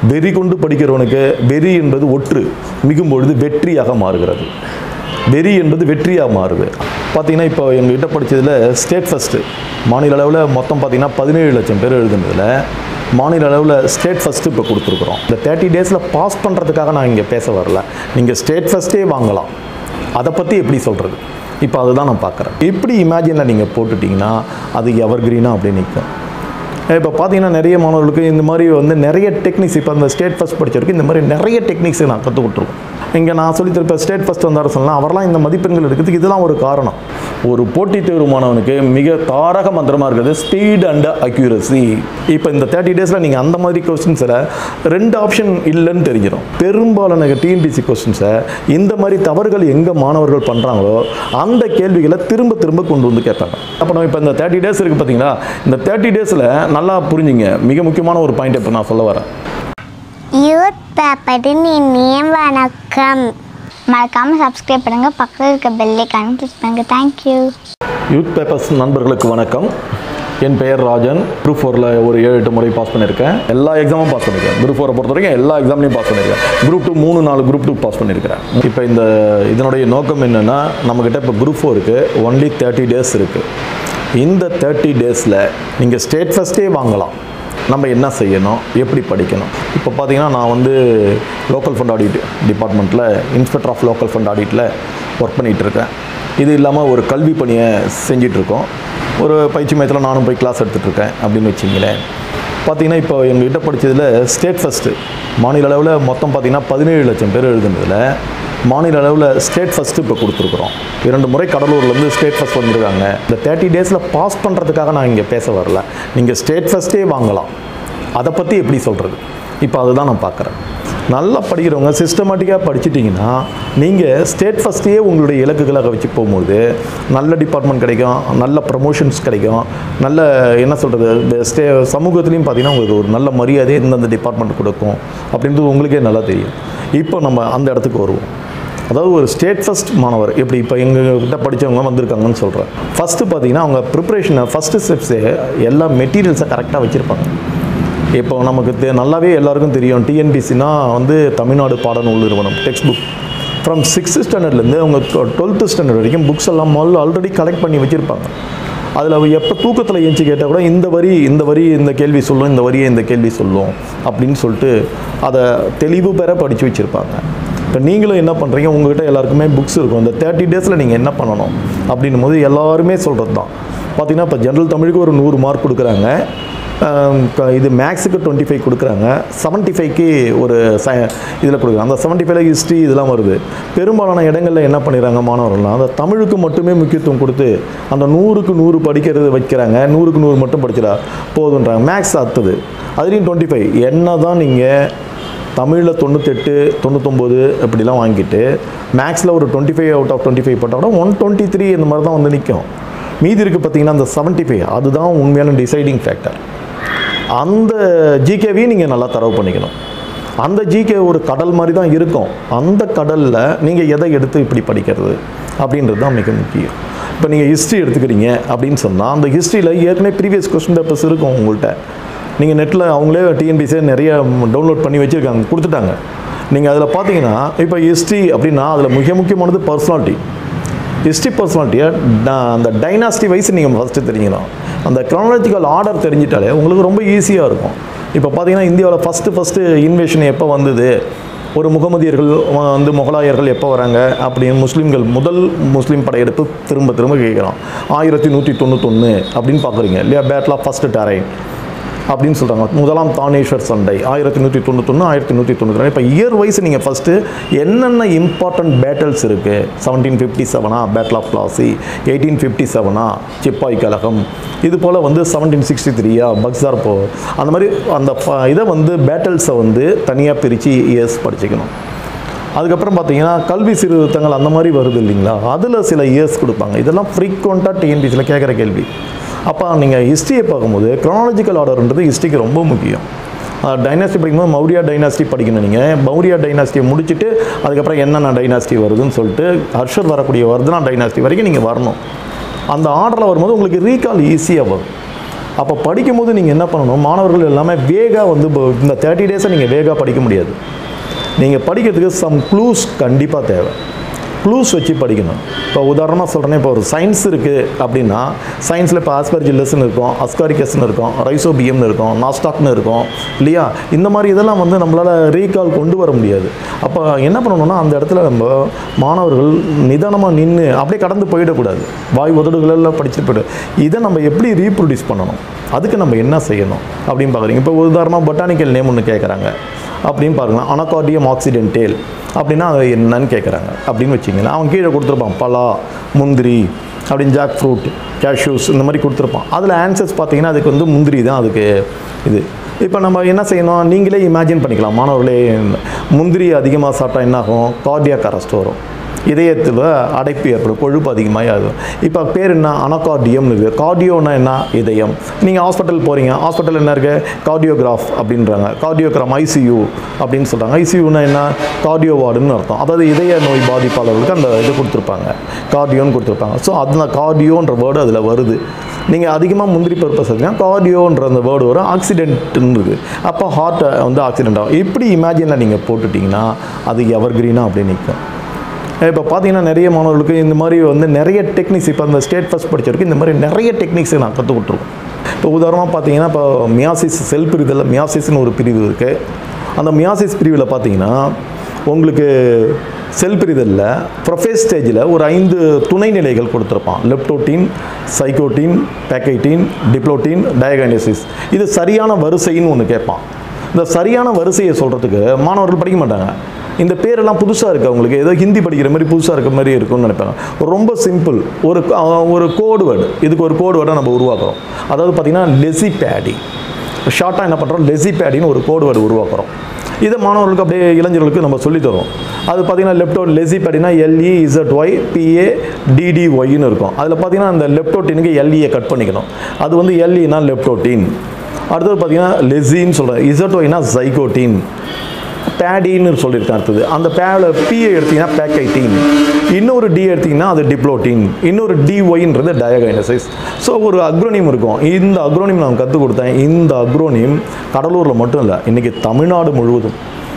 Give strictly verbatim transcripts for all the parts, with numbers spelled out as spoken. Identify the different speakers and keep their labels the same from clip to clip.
Speaker 1: வெறி கொண்டு படிக்கிறவனுக்கு வெறி என்பது ஒற்று மிகும் பொழுது வெற்றியாக மாறுகிறது. வெறி என்பது வெற்றியாக மாறுது. பார்த்தீங்கன்னா இப்போ எங்கள்கிட்ட படித்ததில் ஸ்டேட் ஃபஸ்ட்டு மாநில அளவில் மொத்தம் பார்த்தீங்கன்னா பதினேழு லட்சம் பேர் எழுதுனதில் மாநில அளவில் ஸ்டேட் ஃபஸ்ட்டு இப்போ கொடுத்துருக்குறோம். இந்த தேர்ட்டி டேஸில் பாஸ் பண்ணுறதுக்காக நான் இங்கே பேச வரல. நீங்கள் ஸ்டேட் ஃபஸ்ட்டே வாங்கலாம். அதை பற்றி எப்படி சொல்கிறது இப்போ அதுதான் நான் பார்க்குறேன். எப்படி இமேஜினில் நீங்கள் போட்டுட்டிங்கன்னா அது எவர் கிரீனாக அப்படி நிற்கும். இப்போ பார்த்தீங்கன்னா நிறைய மாணவர்களுக்கு இந்த மாதிரி வந்து நிறைய டெக்னிக்ஸ் இப்போ அந்த ஸ்டேட் ஃபஸ்ட் படித்தவருக்கு இந்த மாதிரி நிறைய டெக்னிக்ஸ் நான் கற்றுக் கொடுத்துருக்கோம். இங்கே நான் சொல்லித்தரப்ப ஸ்டேட் ஃபஸ்ட் வந்தார் சொல்லலாம், அவரெல்லாம் இந்த மதிப்பெண்கள் இருக்கிறதுக்கு இதெல்லாம் ஒரு காரணம். ஒரு போட்டித் தேர்வு மாணவனுக்கு மிக தாரக மந்திரமாக இருக்கிறது ஸ்பீட் அண்ட் அக்யூரசி. இப்போ இந்த தேர்ட்டி டேஸில் நீங்கள் அந்த மாதிரி கொஸ்டின்ஸில் ரெண்டு ஆப்ஷன் இல்லைன்னு தெரிஞ்சிடும். பெரும்பாலான டிஎன்பிசி கொஸ்டின்ஸை இந்த மாதிரி தவறுகள் எங்கே மாணவர்கள் பண்ணுறாங்களோ அந்த கேள்விகளை திரும்ப திரும்ப கொண்டு வந்து கேட்பாங்க. அப்போ நம்ம இப்போ இந்த தேர்ட்டி டேஸ் இருக்குது பார்த்தீங்களா, இந்த தேர்ட்டி டேஸில் நல்லா புரிஞ்சுங்க, மிக முக்கியமான ஒரு பாயிண்ட் இப்போ நான் சொல்ல வரேன்.
Speaker 2: யூத் பேப்பரின் இனிய வணக்கம். மறக்காமல் சப்ஸ்கிரைப் பண்ணுங்கள், பக்கத்தில் இருக்க பெல் ஐகானை கிளிக் பண்ணுங்கள். தேங்க்யூ.
Speaker 1: யூத் பேப்பர்ஸ் நண்பர்களுக்கு வணக்கம். என் பெயர் ராஜன். குரூப் ஃபோரில் ஒரு ஏழு எட்டு முறை பாஸ் பண்ணியிருக்கேன். எல்லா எக்ஸாமும் பாஸ் பண்ணியிருக்கேன். குரூப் ஃபோரை பொறுத்த வரைக்கும் எல்லா எக்ஸாம்லையும் பாஸ் பண்ணியிருக்கேன். குரூப் டூ மூணு நாலு குரூப் டூ பாஸ் பண்ணியிருக்கிறேன். இப்போ இந்த இதனுடைய நோக்கம் என்னென்னா, நம்மக்கிட்ட இப்போ குரூப் ஃபோருக்கு ஒன்லி தேர்ட்டி டேஸ் இருக்குது. இந்த தேர்ட்டி டேஸில் நீங்கள் ஸ்டேட் ஃபஸ்ட்டே வாங்கலாம். நம்ம என்ன செய்யணும், எப்படி படிக்கணும். இப்போ பார்த்தீங்கன்னா நான் வந்து லோக்கல் ஃபண்ட் ஆடிட் டிபார்ட்மெண்ட்டில் இன்ஸ்பெக்டர் ஆஃப் லோக்கல் ஃபண்ட் ஆடிட்டில் ஒர்க் பண்ணிகிட்ருக்கேன். இது இல்லாமல் ஒரு கல்வி பணியை செஞ்சிட்ருக்கோம். ஒரு பயிற்சி மையத்தில் நானும் போய் கிளாஸ் எடுத்துகிட்ருக்கேன் அப்படின்னு வச்சிங்களேன். பார்த்தீங்கன்னா இப்போ எங்கள்கிட்ட படித்ததில் ஸ்டேட் ஃபஸ்ட்டு மாநில அளவில் மொத்தம் பார்த்தீங்கன்னா பதினேழு லட்சம் பேர் எழுதுனதில் மாநில அளவில் ஸ்டேட் ஃபஸ்ட்டு இப்போ கொடுத்துருக்குறோம். இரண்டு முறை கடலூர்லேருந்து ஸ்டேட் ஃபஸ்ட் வந்துருக்காங்க. இந்த தேர்ட்டி டேஸில் பாஸ் பண்ணுறதுக்காக நான் இங்கே பேச வரல. நீங்கள் ஸ்டேட் ஃபஸ்ட்டே வாங்கலாம். அதை பற்றி எப்படி சொல்கிறது இப்போ அதுதான் நான் பார்க்குறேன். நல்லா படிக்கிறவங்க சிஸ்டமேட்டிக்காக படிச்சிட்டிங்கன்னா நீங்கள் ஸ்டேட் ஃபஸ்ட்டையே உங்களுடைய இலக்குகளாக வச்சு போகும்போது நல்ல டிபார்ட்மெண்ட் கிடைக்கும், நல்ல ப்ரமோஷன்ஸ் கிடைக்கும், நல்ல என்ன சொல்கிறது ஸ்டே சமூகத்துலேயும் பார்த்தீங்கன்னா உங்களுக்கு ஒரு நல்ல மரியாதையை இந்தந்த டிபார்ட்மெண்ட் கொடுக்கும் அப்படின்றது உங்களுக்கே நல்லா தெரியும். இப்போ நம்ம அந்த இடத்துக்கு வருவோம். அதாவது ஒரு ஸ்டேட் ஃபஸ்ட் மாணவர் எப்படி இப்போ எங்கள்கிட்ட படித்தவங்க வந்திருக்காங்கன்னு சொல்கிறேன். ஃபஸ்ட்டு பார்த்தீங்கன்னா அவங்க ப்ரிப்ரேஷனை ஃபஸ்ட்டு ஸ்டெப்ஸே எல்லா மெட்டீரியல்ஸை கரெக்டாக வச்சுருப்பாங்க. இப்போ நமக்கு தெ நல்லாவே எல்லாருக்கும் தெரியும், டிஎன்பிசினா வந்து தமிழ்நாடு பாடநூல் நிறுவனம் டெக்ஸ்ட் புக் ஃப்ரம் சிக்ஸ்த்து ஸ்டாண்டர்ட்லேருந்து அவங்க டுவெல்த்து ஸ்டாண்டர்ட் வரைக்கும் புக்ஸ் எல்லாம் முதல்ல ஆல்ரெடி கலெக்ட் பண்ணி வச்சுருப்பாங்க. அதில் அவள் எப்போ தூக்கத்தில் ஏஞ்சி கேட்டால் கூட இந்த வரி இந்த வரி இந்த கேள்வி சொல்லும், இந்த வரியை இந்த கேள்வி சொல்லும் அப்படின்னு சொல்லிட்டு அதை தெளிவு பெற படித்து வச்சுருப்பாங்க. இப்போ நீங்களும் என்ன பண்ணுறீங்க, உங்கள்கிட்ட எல்லாருக்குமே புக்ஸ் இருக்கும். இந்த தேர்ட்டி டேஸில் நீங்கள் என்ன பண்ணணும் அப்படின்னும் போது எல்லாருமே சொல்கிறது தான். பார்த்திங்கன்னா இப்போ ஜென்ரல் தமிழுக்கு ஒரு நூறு மார்க் கொடுக்குறாங்க, இது மேக்ஸுக்கு டுவெண்ட்டி ஃபைவ் கொடுக்குறாங்க, செவன்ட்டி ஃபைவ்க்கு ஒரு ச இதில் கொடுக்குறாங்க. அந்த செவன்ட்டி ஃபைவ்ல ஹிஸ்ட்ரி இதெல்லாம் வருது. பெரும்பாலான இடங்களில் என்ன பண்ணிடுறாங்க மாணவர்கள்லாம் அந்த தமிழுக்கு மட்டுமே முக்கியத்துவம் கொடுத்து அந்த நூறுக்கு நூறு படிக்கிறது வைக்கிறாங்க. நூறுக்கு நூறு மட்டும் படிச்சிடா போதுன்றாங்க. மேக்ஸ் அத்துது, அதுலேயும் டுவெண்ட்டி ஃபைவ் என்ன தான் நீங்கள் தமிழில் தொண்ணூத்தெட்டு தொண்ணூத்தொம்பது இப்படிலாம் வாங்கிட்டு மேக்ஸில் ஒரு twenty five out of twenty five போட்டால் கூட ஒன் டுவெண்ட்டி த்ரீ இந்த மாதிரி தான் வந்து நிற்கும். மீதி இருக்குது பார்த்திங்கன்னா அந்த செவன்ட்டி ஃபைவ் அதுதான் உண்மையான டிசைடிங் ஃபேக்டர். அந்த ஜிகேவையும் நீங்கள் நல்லா தரவு பண்ணிக்கணும். அந்த ஜிகே ஒரு கடல் மாதிரி தான் இருக்கும். அந்த கடலில் நீங்கள் எதை எடுத்து இப்படி படிக்கிறது அப்படின்றது தான் மிக முக்கியம். இப்போ நீங்கள் ஹிஸ்ட்ரி எடுத்துக்கிறீங்க அப்படின்னு சொன்னால் அந்த ஹிஸ்ட்ரியில் ஏற்கனவே ப்ரீவியஸ் கொஸ்டின் பேப்பர்ஸ் இருக்கும் உங்கள்கிட்ட. நீங்கள் நெட்டில் அவங்களே டிஎன்பிசியை நிறைய டவுன்லோட் பண்ணி வச்சுருக்காங்க, கொடுத்துட்டாங்க. நீங்கள் அதில் பார்த்தீங்கன்னா இப்போ ஹிஸ்ட்ரி அப்படின்னா அதில் மிக முக்கியமானது பர்சனாலிட்டி. ஹிஸ்ட்ரி பர்சனாலிட்டியை அந்த டைனாஸ்டி வைஸ் நீங்கள் ஃபஸ்ட்டு தெரிஞ்சுக்கணும். அந்த க்ரானலாஜிக்கல் ஆர்டர் தெரிஞ்சிட்டாலே உங்களுக்கு ரொம்ப ஈஸியாக இருக்கும். இப்போ பார்த்தீங்கன்னா இந்தியாவில் ஃபஸ்ட்டு ஃபஸ்ட்டு இன்வேஷன் எப்போ வந்தது, ஒரு முகமதியர்கள் வந்து முகலாயர்கள் எப்போ வராங்க அப்படின்னு முஸ்லீம்கள் முதல் முஸ்லீம் படையெடுப்பு திரும்ப திரும்ப கேட்குறோம். ஆயிரத்தி நூற்றி தொண்ணூத்தொன்று அப்படின்னு பார்க்குறீங்க இல்லையா, பேட்டில் ஆஃப் ஃபஸ்ட்டு டெரைன் அப்படின்னு சொல்கிறாங்க. முதலாம் தானேஸ்வர் சண்டை ஆயிரத்தி நூற்றி தொண்ணூத்தொன்று ஆயிரத்தி நூற்றி தொண்ணூற்றி ரெண்டு. இப்போ இயர் வைஸ் நீங்கள் ஃபஸ்ட்டு என்னென்ன இம்பார்ட்டன்ட் பேட்டில்ஸ் இருக்குது, செவன்டீன் ஃபிஃப்டி செவனா battle of Plassey, eighteen fifty செவனா சிப்பாய் கழகம், இது போல் வந்து செவன்டீன் சிக்ஸ்டி த்ரீயா பக்சார் போ, அந்த மாதிரி அந்த இதை வந்து பேட்டில்ஸை வந்து தனியாக பிரித்து இயர்ஸ் படிச்சுக்கணும். அதுக்கப்புறம் பார்த்தீங்கன்னா கல்வி சீர்திருத்தங்கள் அந்த மாதிரி வருது இல்லைங்களா, அதில் சில இயர்ஸ் கொடுப்பாங்க. இதெல்லாம் ஃப்ரீக்வெண்ட்டாக டிஎன்பிசியில் கேட்குற கேள்வி. அப்போ நீங்கள் ஹிஸ்ட்ரியை பார்க்கும்போது க்ரானலாஜிக்கல் ஆர்டர்ன்றது ஹிஸ்ட்ரிக்கு ரொம்ப முக்கியம். டைனாஸ்டி படிக்கும்போது மௌரியா டைனாஸ்டி படிக்கணும். நீங்கள் மௌரியா டைனாஸ்டியை முடிச்சுட்டு அதுக்கப்புறம் என்னென்ன டைனாஸ்டி வருதுன்னு சொல்லிட்டு ஹர்ஷர் வரக்கூடிய வர்தனா டைனாஸ்டி வரைக்கும் நீங்கள் வரணும். அந்த ஆர்டரில் வரும்போது உங்களுக்கு ரீகால் ஈஸியாக வரும். அப்போ படிக்கும்போது நீங்கள் என்ன பண்ணணும், மாணவர்கள் எல்லாமே வேகாக வந்து இந்த தேர்ட்டி டேஸை நீங்கள் வேகாக படிக்க முடியாது. நீங்கள் படிக்கிறதுக்கு சம் க்ளூஸ் கண்டிப்பாக தேவை. க்ளூஸ் வச்சு படிக்கணும். இப்போ உதாரணமாக சொல்கிறேன்னா, இப்போ ஒரு சயின்ஸ் இருக்குது அப்படின்னா, சயின்ஸில் இப்போ ஆஸ்பெர்ஜில்லஸ்ன்னு இருக்கும், அஸ்காரிகஸ்ன்னு இருக்கும், ரைசோபியம்னு இருக்கும், நாஸ்டாக்னு இருக்கும் இல்லையா. இந்த மாதிரி இதெல்லாம் வந்து நம்மளால் ரீகால் கொண்டு வர முடியாது. அப்போ என்ன பண்ணணும்னா, அந்த இடத்துல நம்ம மாணவர்கள் நிதானமாக நின்று அப்படியே கடந்து போயிடக்கூடாது. வாய் உதடுகளெல்லாம் படிச்சுட்டு போய்டு. இதை நம்ம எப்படி ரீப்ரொடியூஸ் பண்ணணும், அதுக்கு நம்ம என்ன செய்யணும் அப்படின்னு பார்க்குறீங்க. இப்போ உதாரணமாக பொட்டானிக்கல் நேம் ஒன்று கேட்குறாங்க அப்படின்னு பாருங்கள். அனகார்டியம் ஆக்சிடென்டேல் அப்படின்னா அது என்னன்னு கேட்குறாங்க அப்படின்னு வச்சிங்கன்னா, அவன் கீழே கொடுத்துருப்பான் பலா, முந்திரி அப்படின்னு, ஜாக் ஃப்ரூட், கேஷ்யூஸ் இந்த மாதிரி கொடுத்துருப்பான். அதில் ஆன்சர்ஸ் பார்த்தீங்கன்னா அதுக்கு வந்து முந்திரி தான் அதுக்கு இது. இப்போ நம்ம என்ன செய்யணும், நீங்களே இமேஜின் பண்ணிக்கலாம். மாணவர்களே, முந்திரி அதிகமாக சாப்பிட்டா என்னாகும், கார்டியாக் அரெஸ்ட் வரும், இதயத்தில் அடைப்பு ஏற்படும், கொழுப்பு அதிகமாக ஆகும். இப்போ பேர் என்ன, அனகார்டியம்னு இருக்குது. கார்டியோன்னா என்ன, இதயம். நீங்கள் ஹாஸ்பிட்டல் போகிறீங்க, ஹாஸ்பிட்டல் என்ன இருக்குது, கார்டியோகிராஃப் அப்படின்றாங்க, கார்டியோகிராம் ஐசியூ அப்படின்னு சொல்கிறாங்க. ஐசியூன்னா என்ன, கார்டியோ வார்டுன்னு அர்த்தம். அதாவது இதய நோய் பாதிப்பாளர்களுக்கு அந்த இது கொடுத்துருப்பாங்க, கார்டியோன்னு கொடுத்துருப்பாங்க. ஸோ அந்த கார்டியோன்ற வேர்டு அதில் வருது. நீங்கள் அதிகமாக முந்திரி பருப்பை செஞ்சீங்கன்னா கார்டியோன்ற அந்த வேர்டு வரும், ஆக்சிடென்ட்னு இருக்குது. அப்போ ஹார்ட்டை வந்து ஆக்சிடென்ட் ஆகும். இப்படி இமேஜினில் நீங்கள் போட்டுட்டிங்கன்னா அது எவர் கிரீனாக அப்படியே நிற்கும். இப்போ பார்த்தீங்கன்னா நிறைய மாணவர்களுக்கு இந்த மாதிரி வந்து நிறைய டெக்னிக்ஸ், இப்போ அந்த ஸ்டேட் ஃபஸ்ட் படிச்சிருக்கு இந்த மாதிரி நிறைய டெக்னிக்ஸை நான் கற்றுக் கொடுத்துருக்கோம். இப்போ உதாரணமாக பார்த்தீங்கன்னா, இப்போ மியாசிஸ் செல் பிரிவில் மியாசிஸ்னு ஒரு பிரிவு இருக்குது. அந்த மியாசிஸ் பிரிவில் பார்த்தீங்கன்னா உங்களுக்கு செல் பிரிதலில் ப்ரொஃபேஸ் ஸ்டேஜில் ஒரு ஐந்து துணைநிலைகள் கொடுத்துருப்பான். Leptotene, zygotene, pachytene, diplotene, diakinesis. இது சரியான வரிசைன்னு ஒன்று கேட்பான். இந்த சரியான வரிசையை சொல்கிறதுக்கு மாணவர்கள் படிக்க மாட்டாங்க. இந்த பேரெல்லாம் புதுசாக இருக்குது அவங்களுக்கு, ஏதோ ஹிந்தி படிக்கிற மாதிரி புதுசாக இருக்க மாதிரி இருக்கும்னு நினைப்பாங்க. ரொம்ப சிம்பிள் ஒரு ஒரு கோடு வேர்டு, இதுக்கு ஒரு கோடு வேர்டை நம்ம உருவாக்குறோம். அதாவது பார்த்திங்கன்னா லெசிபேடி, ஷார்ட்டாக என்ன பண்ணுறோம், லெசிபேடின்னு ஒரு கோடு வேர்டு உருவாக்குறோம். இதை மாணவர்களுக்கு அப்படியே இளைஞர்களுக்கு நம்ம சொல்லித்தரோம். அது பார்த்திங்கன்னா லெப்டோ லெசிபேடினா எல்இ இசட் ஒய் பிஏ டிடிஒய்ன்னு இருக்கும். அதில் பார்த்திங்கன்னா அந்த லெப்டோட்டினுக்கு எல்இயை கட் பண்ணிக்கணும். அது வந்து எல்இனா லெப்டோட்டின். அடுத்தது பார்த்திங்கன்னா லெசின்னு சொல்கிறேன், இசட் ஒய்னா ஜைகோட்டின், பேடின்னு சொல்லியிருக்கேன். அடுத்தது அந்த பேவில் பிஏ எடுத்திங்கன்னா பேக்கைட்டின், இன்னொரு டி எடுத்திங்கன்னா அது டிப்ளோட்டின், இன்னொரு டிஒய்ன்றது டயகைனசிஸ். ஸோ ஒரு அக்ரோனிம் இருக்கும். இந்த அக்ரோனிம் நான் கற்றுக் கொடுத்தேன். இந்த அக்ரோனிம் கடலூரில் மட்டும் இல்லை, இன்றைக்கி தமிழ்நாடு முழுவதும்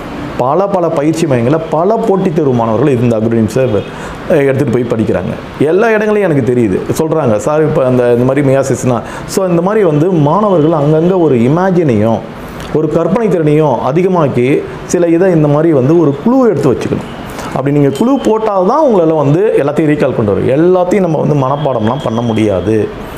Speaker 1: பல பல பயிற்சி மையங்களில் பல போட்டித் தேர்வு மாணவர்கள் இந்த அக்ரோனிம்ஸை எடுத்துகிட்டு போய் படிக்கிறாங்க. எல்லா இடங்களையும் எனக்கு தெரியுது, சொல்கிறாங்க சார் இப்போ அந்த இந்த மாதிரி மியாசிஸ்னா. ஸோ இந்த மாதிரி வந்து மாணவர்கள் அங்கங்கே ஒரு இமேஜினையும் ஒரு கற்பனை திறனையும் அதிகமாக்கி சில இதை இந்த மாதிரி வந்து ஒரு குழு எடுத்து வச்சுக்கணும். அப்படி நீங்கள் குழு போட்டால் தான் உங்களால் வந்து எல்லாத்தையும் ரீகால் கொண்டு வரும். எல்லாத்தையும் நம்ம வந்து மனப்பாடம்லாம் பண்ண முடியாது.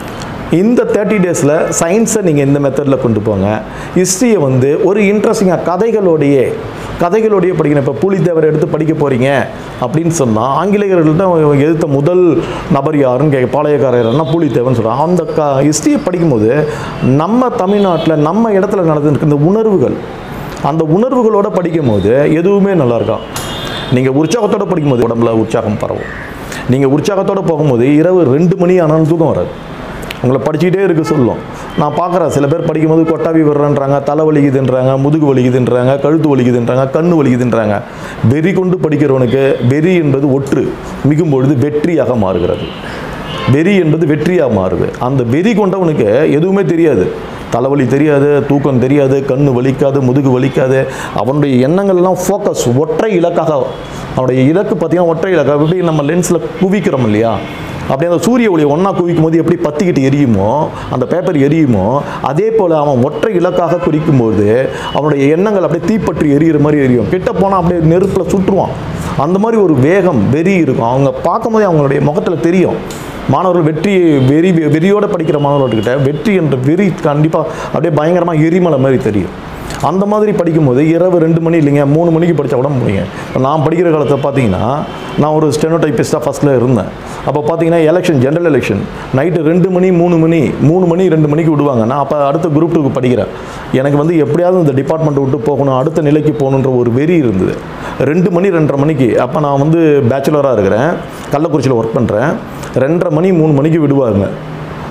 Speaker 1: இந்த தேர்ட்டி டேஸில் சயின்ஸை நீங்கள் இந்த மெத்தடில் கொண்டு போங்க. ஹிஸ்ட்ரியை வந்து ஒரு இன்ட்ரெஸ்டிங்காக கதைகளோடையே கதைகளோடையே படிக்கணும். இப்போ பூலித்தேவர் எடுத்து படிக்க போகிறீங்க அப்படின்னு சொன்னால் ஆங்கிலேயர்கள்ட்ட எதிர்த்த முதல் நபர் யாருன்னு கேட்க, பாளையக்காரர்னா பூலித்தேவர்னு சொல்கிறாங்க. அந்த க ஹிஸ்ட்ரியை படிக்கும்போது நம்ம தமிழ்நாட்டில் நம்ம இடத்துல நடந்துருக்கு இந்த உணர்வுகள், அந்த உணர்வுகளோடு படிக்கும்போது எதுவுமே நல்லாயிருக்கா. நீங்கள் உற்சாகத்தோடு படிக்கும்போது உடம்புல உற்சாகம் பரவும். நீங்கள் உற்சாகத்தோடு போகும்போது இரவு ரெண்டு மணி ஆனாலும் தூக்கம் வராது. உங்களை படிச்சுக்கிட்டே இருக்க சொல்லும். நான் பார்க்குறேன் சில பேர் படிக்கும்போது கொட்டாவி விடுறேன்றாங்க, தலை வலிக்குதுன்றாங்க, முதுகு வலிக்குதுன்றாங்க, கழுத்து வலிக்குதுன்றாங்க, கண்ணு வலிக்குதுன்றாங்க. வெறி கொண்டு படிக்கிறவனுக்கு வெறி என்பது ஒற்று மிகும்பொழுது வெற்றியாக மாறுகிறது. வெறி என்பது வெற்றியாக மாறுது. அந்த வெறி கொண்டவனுக்கு எதுவுமே தெரியாது, தலைவலி தெரியாது, தூக்கம் தெரியாது, கண்ணு வலிக்காது, முதுகு வலிக்காது. அவனுடைய எண்ணங்கள்லாம் ஃபோக்கஸ் ஒற்றை இலக்காக, அவனுடைய இலக்கு பார்த்திங்கன்னா ஒற்றை இலக்காக. எப்படி நம்ம லென்ஸில் குவிக்கிறோம் இல்லையா, அப்படி அந்த சூரிய ஒளியை ஒன்றா குவிக்கும் போது எப்படி பற்றிக்கிட்டு எரியுமோ, அந்த பேப்பர் எரியுமோ, அதே போல் அவன் ஒற்றை இலக்காக குறிக்கும்போது அவனுடைய எண்ணங்கள் அப்படியே தீப்பற்றி எரியிற மாதிரி எரியும். கிட்ட போனால் அப்படியே நெருப்பில் சுற்றுவான். அந்த மாதிரி ஒரு வேகம் வெறி இருக்கும். அவங்க பார்க்கும்போதே அவங்களுடைய முகத்தில் தெரியும். மாணவர்கள் வெற்றி வெறி வெறியோடு படிக்கிற மாணவர்கள்கிட்ட வெற்றி என்ற வெறி கண்டிப்பாக அப்படியே பயங்கரமாக எரிமலை மாதிரி தெரியும். அந்த மாதிரி படிக்கும்போது இரவு ரெண்டு மணி இல்லைங்க மூணு மணிக்கு படித்தா கூட முடியுங்க. இப்போ நான் படிக்கிற காலத்தில் பார்த்தீங்கன்னா நான் ஒரு ஸ்டெனோடைப்பிஸ்டாக ஃபஸ்ட்டில் இருந்தேன். அப்போ பார்த்தீங்கன்னா எலெக்ஷன் ஜென்ரல் எலெக்ஷன் நைட்டு ரெண்டு மணி மூணு மணி மூணு மணி ரெண்டு மணிக்கு விடுவாங்க. நான் அப்போ அடுத்த குரூப் டூக்கு படிக்கிறேன். எனக்கு வந்து எப்படியாவது இந்த டிபார்ட்மெண்ட்டை விட்டு போகணும், அடுத்த நிலைக்கு போகணுன்ற ஒரு வெறி இருந்தது. ரெண்டு மணி ரெண்டரை மணிக்கு அப்போ நான் வந்து பேச்சுலராக இருக்கிறேன், கள்ளக்குறிச்சியில் ஒர்க் பண்ணுறேன். ரெண்டரை மணி மூணு மணிக்கு விடுவாங்க.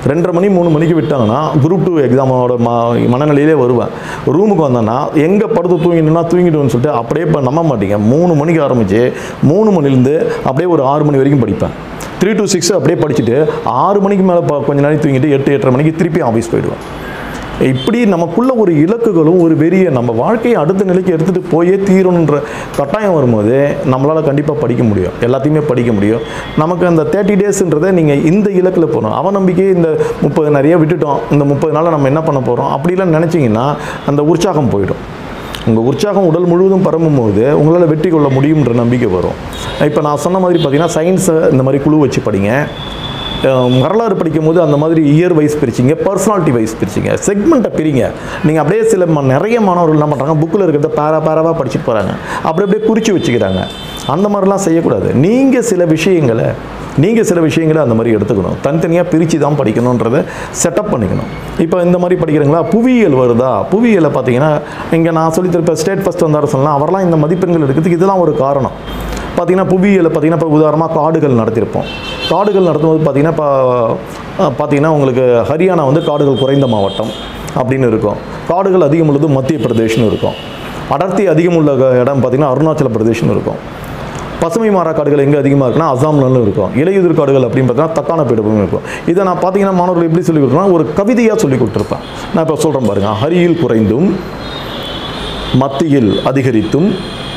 Speaker 1: ரெண்டரை மணி மூணு மணிக்கு விட்டாங்கன்னா குரூப் டூ எக்ஸாமோட ம மனநிலையிலே வருவேன். ரூமுக்கு வந்தேன்னா எங்கே படுத்து தூங்கினா தூங்கிடுவேன்னு சொல்லிட்டு அப்படியே இப்போ நம்ப மாட்டீங்க, மூணு மணிக்கு ஆரம்பித்து மூணு மணிலேருந்து அப்படியே ஒரு ஆறு மணி வரைக்கும் படிப்பேன். த்ரீ டு சிக்ஸ் அப்படியே படிச்சுட்டு ஆறு மணிக்கு மேலே கொஞ்ச நாளைக்கு தூங்கிட்டு எட்டு எட்டரை மணிக்கு திருப்பி ஆஃபீஸ் போயிடுவேன். இப்படி நமக்குள்ள ஒரு இலக்குகளும் ஒரு வெறிய நம்ம வாழ்க்கையை அடுத்த நிலைக்கு எடுத்துகிட்டு போயே தீரணுன்ற கட்டாயம் வரும்போது நம்மளால் கண்டிப்பாக படிக்க முடியும், எல்லாத்தையுமே படிக்க முடியும். நமக்கு அந்த தேர்ட்டி டேஸ்ன்றதை நீங்கள் இந்த இலக்கில் போகணும். அவநம்பிக்கையே இந்த முப்பது நிறைய விட்டுட்டோம், இந்த முப்பது நாளில் நம்ம என்ன பண்ண போகிறோம் அப்படிலாம் நினச்சிங்கன்னா அந்த உற்சாகம் போயிடும். உங்கள் உற்சாகம் உடல் முழுவதும் பரம்பும் போது உங்களால் வெற்றி கொள்ள முடியுன்ற நம்பிக்கை வரும். இப்போ நான் சொன்ன மாதிரி பார்த்தீங்கன்னா சயின்ஸை இந்த மாதிரி குழு வச்சு படிங்க. வரலாறு படிக்கும் போது அந்த மாதிரி இயர் வைஸ் பிரிச்சிங்க, பர்சனாலிட்டி வைஸ் பிரிச்சிங்க, செக்மெண்ட்டை பிரிங்க. நீங்கள் அப்படியே சில நிறைய மாணவர்கள் என்ன பண்ணுறாங்க, புக்கில் இருக்கிறத பேரா பேராவாக படிச்சுட்டு போகிறாங்க, அப்படி அப்படியே குறித்து வச்சுக்கிறாங்க. அந்த மாதிரிலாம் செய்யக்கூடாது. நீங்கள் சில விஷயங்களை நீங்கள் சில விஷயங்களை அந்த மாதிரி எடுத்துக்கணும், தனித்தனியாக பிரித்து தான் படிக்கணுன்றதை செட்டப் பண்ணிக்கணும். இப்போ இந்த மாதிரி படிக்கிறீங்களா, புவியியல் வருதா, புவியியலை பார்த்தீங்கன்னா இங்கே நான் சொல்லித்தரப்போ ஸ்டேட் ஃபஸ்ட் வந்தார் சொல்லலாம், அவரெல்லாம் இந்த மதிப்பெண்கள் எடுக்கிறதுக்கு இதெல்லாம் ஒரு காரணம். பார்த்திங்கன்னா புவியியலை பார்த்திங்கன்னா இப்போ உதாரணமாக காடுகள் நடத்தியிருப்போம். காடுகள் நடத்தும்போது பார்த்திங்கன்னா இப்போ பார்த்திங்கன்னா உங்களுக்கு ஹரியானா வந்து காடுகள் குறைந்த மாவட்டம் அப்படின்னு இருக்கும், காடுகள் அதிகம் உள்ளது மத்திய பிரதேஷ்னு இருக்கும், அடர்த்தி அதிகம் உள்ள இடம் பார்த்திங்கன்னா அருணாச்சல பிரதேஷ்னு இருக்கும், பசுமை மாறா காடுகள் எங்கே அதிகமாக இருக்குன்னா அசாம்லன்னு இருக்கும், இலையுதிர் காடுகள் அப்படின்னு பார்த்தீங்கன்னா தக்கான பீடமும் இருக்கும். இதை நான் பார்த்தீங்கன்னா மாணவர்கள் எப்படி சொல்லி கொடுக்குறேன்னா ஒரு கவிதையாக சொல்லி கொடுத்துருப்பேன். நான் இப்போ சொல்கிறேன் பாருங்கள், ஹரியில் குறைந்தும் மத்தியில் அதிகரித்தும்